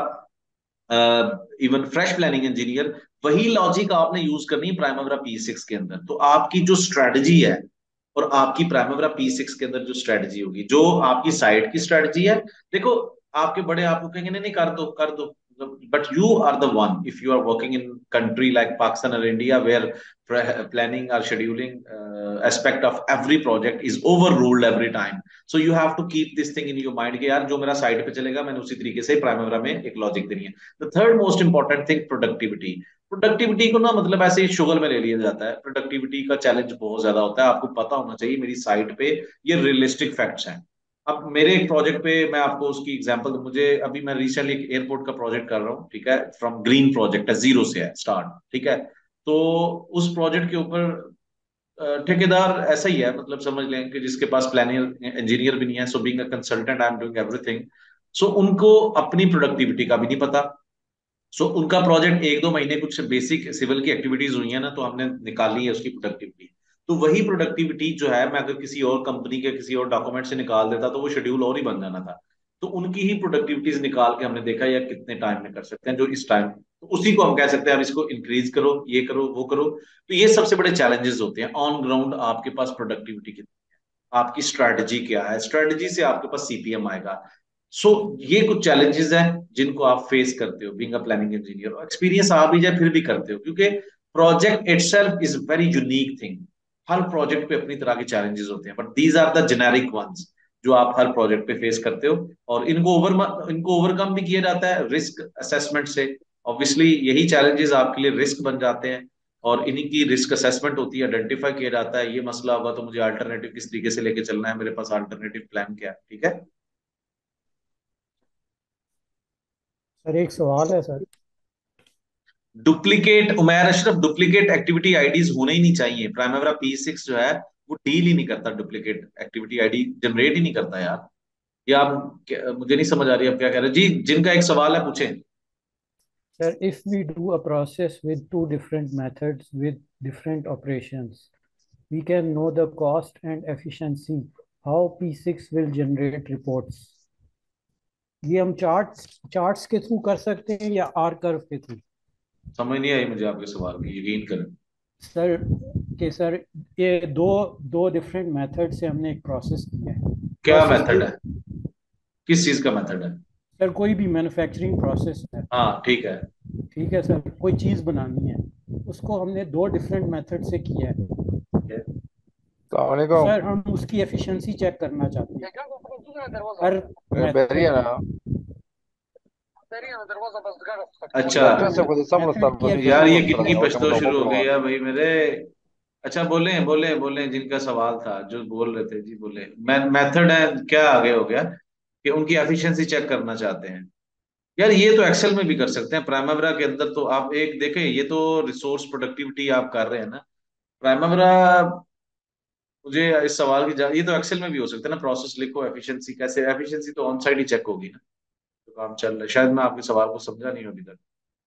even fresh planning engineer, वही लॉजिक आपने यूज करनी है प्राइमरी P6 के अंदर। तो आपकी जो स्ट्रेटजी है और आपकी प्राइमरी P6 के अंदर जो स्ट्रेटजी होगी, जो आपकी साइड की स्ट्रेटजी है, देखो, आपके बड़े आपको कहेंगे नहीं नहीं कर दो कर दो, but you are the one, if you are working in country like Pakistan और India, where planning or scheduling aspect of every project is overruled every time. So you have to keep this thing in your mind कि यार जो मेरा साइड पे चलेगा मैंने उसी तरीके से प्राइमरी में एक लॉजिक देनी है। The third most important thing, productivity. Productivity को ना मतलब ऐसे ही शुगल में ले लिया जाता है। प्रोडक्टिविटी का चैलेंज बहुत ज्यादा होता है। आपको पता होना चाहिए मेरी साइट पे ये रियलिस्टिक फैक्ट्स हैं। अब मेरे एक प्रोजेक्ट पे मैं आपको उसकी एग्जांपल दूं। मुझे अभी मैं रिसेंटली एक एयरपोर्ट का प्रोजेक्ट कर रहा हूँ, ठीक है, फ्रॉम ग्रीन प्रोजेक्ट है, जीरो से है स्टार्ट, ठीक है। तो उस प्रोजेक्ट के ऊपर ठेकेदार ऐसा ही है, मतलब समझ लें कि जिसके पास प्लानिंग इंजीनियर भी नहीं है। So being a consultant I am doing everything. So उनको अपनी प्रोडक्टिविटी का भी नहीं पता। सो उनका प्रोजेक्ट एक दो महीने कुछ बेसिक सिविल की एक्टिविटीज हुई है ना, तो हमने निकाली है उसकी प्रोडक्टिविटी। तो वही प्रोडक्टिविटी जो है, मैं अगर किसी और कंपनी के किसी और डॉक्यूमेंट से निकाल देता तो वो शेड्यूल और ही बन जाना था। तो उनकी ही प्रोडक्टिविटीज निकाल के हमने देखा यार कितने टाइम में कर सकते हैं, जो इस टाइम, तो उसी को हम कह सकते हैं अब इसको इंक्रीज करो, ये करो, वो करो। तो ये सबसे बड़े चैलेंजेस होते हैं ऑन ग्राउंड। आपके पास प्रोडक्टिविटी कितनी है, आपकी स्ट्रैटेजी क्या है, स्ट्रैटेजी से आपके पास सीपीएम आएगा। सो ये कुछ चैलेंजेस हैं जिनको आप फेस करते हो being a planning engineer. Experience आ भी जाए फिर भी करते हो, क्योंकि project itself is very unique thing. हर प्रोजेक्ट पे अपनी तरह के चैलेंजेस होते हैं, but these are the generic ones जो आप हर प्रोजेक्ट पे फेस करते हो। और इनको ओवरकम भी किया जाता है रिस्क असेसमेंट से। ऑब्वियसली यही चैलेंजेस आपके लिए रिस्क बन जाते हैं। और इन्हीं की रिस्क असेसमेंट होती है, आइडेंटिफाई किया जाता है ये मसला होगा तो मुझे अल्टरनेटिव किस तरीके से लेके चलना है, मेरे पास अल्टरनेटिव प्लान क्या है। ठीक है सर एक सवाल है sir. Duplicate, Umair Ashraf, duplicate activity IDs होने ही नहीं चाहिए। प्राइमेरा P6 जो है वो डील ही नहीं करता, डुप्लीकेट एक्टिविटी आईडी जनरेट ही नहीं करता यार। ये आप मुझे नहीं समझ आ रही आप क्या कह रहे हैं जी। जिनका एक सवाल है पूछें। Sir, if we do a process with two different methods with different operations, we can know the cost and efficiency, how P6 will generate reports. ये हम चार्ट्स के थ्रू कर सकते हैं या आर कर्व के थ्रू? समझ नहीं आई मुझे आपके सवाल की, यकीन करें सर ये दो डिफरेंट मेथड से हमने एक प्रोसेस किया है। क्या मेथड है, किस चीज का मेथड है? सर कोई भी मैन्युफैक्चरिंग प्रोसेस है। हाँ ठीक है। ठीक है सर, कोई चीज बनानी है, उसको हमने दो डिफरेंट मेथड से किया है। सर हम उसकी एफिशिएंसी चेक करना चाहते हैं हर अच्छा यार ये कितनी पछतो शुरू हो गई है भाई मेरे। अच्छा बोले बोले बोले, जिनका सवाल था जो बोल रहे थे जी बोले। मेथड है क्या आगे हो गया कि उनकी एफिशिएंसी चेक करना चाहते हैं। यार ये तो एक्सेल में भी कर सकते हैं, प्राइमेरा के अंदर तो आप एक देखें, ये तो रिसोर्स प्रोडक्टिविटी आप कर रहे हैं ना प्राइमेरा। मुझे इस सवाल की ये तो एक्सेल में भी हो सकता है ना, प्रोसेस लिखो एफिशिएंसी कैसे, एफिशिएंसी तो ऑन साइड ही चेक होगी ना, तो काम चल रहा है। शायद मैं आपके सवाल को समझा नहीं हूं अभी तक।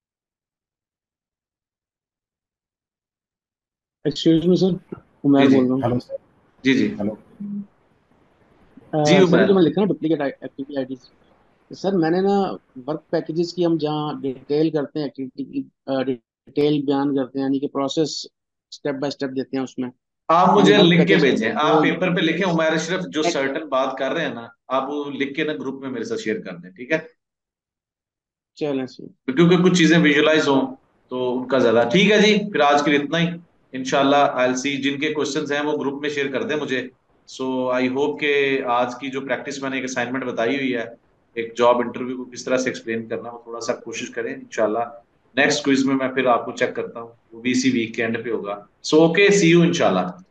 एक्सक्यूज मी सर, उमर बोल रहा हूँ। जी जी हेलो जी सर, जो मैं लिखा ना डुप्लीकेट एक्टिविटी आईडीज, सर मैंने ना वर्क पैकेजेस की, हम जहाँ डिटेल करते हैं एक्टिविटी की, डिटेल बयान करते हैं, यानी कि प्रोसेस स्टेप बाय स्टेप देते हैं उसमें। आप मुझे वर्क लिख के पैकेज भेजें, आप वो पेपर पे लिखें उमर अशरफ, जो सर्टन बात कर रहे हैं ना आप वो लिख के ना ग्रुप में मेरे साथ शेयर कर दें, ठीक है? चलें सर। क्योंकि कुछ चीजें विजुअलाइज हो तो उनका ज्यादा ठीक है जी। फिर आज के लिए इतना ही, इंशाल्लाह आई विल सी। जिनके क्वेश्चंस हैं वो ग्रुप में शेयर कर दें मुझे। सो आई होप के आज की जो प्रैक्टिस मैंने एक असाइनमेंट बताई हुई है, एक जॉब इंटरव्यू को किस तरह से एक्सप्लेन करना, वो थोड़ा सा कोशिश करें। इंशाल्लाह नेक्स्ट क्विज में मैं फिर आपको चेक करता हूँ, वो भी इसी वीक के एंड पे होगा। सो ओके, सी यू इंशाल्लाह।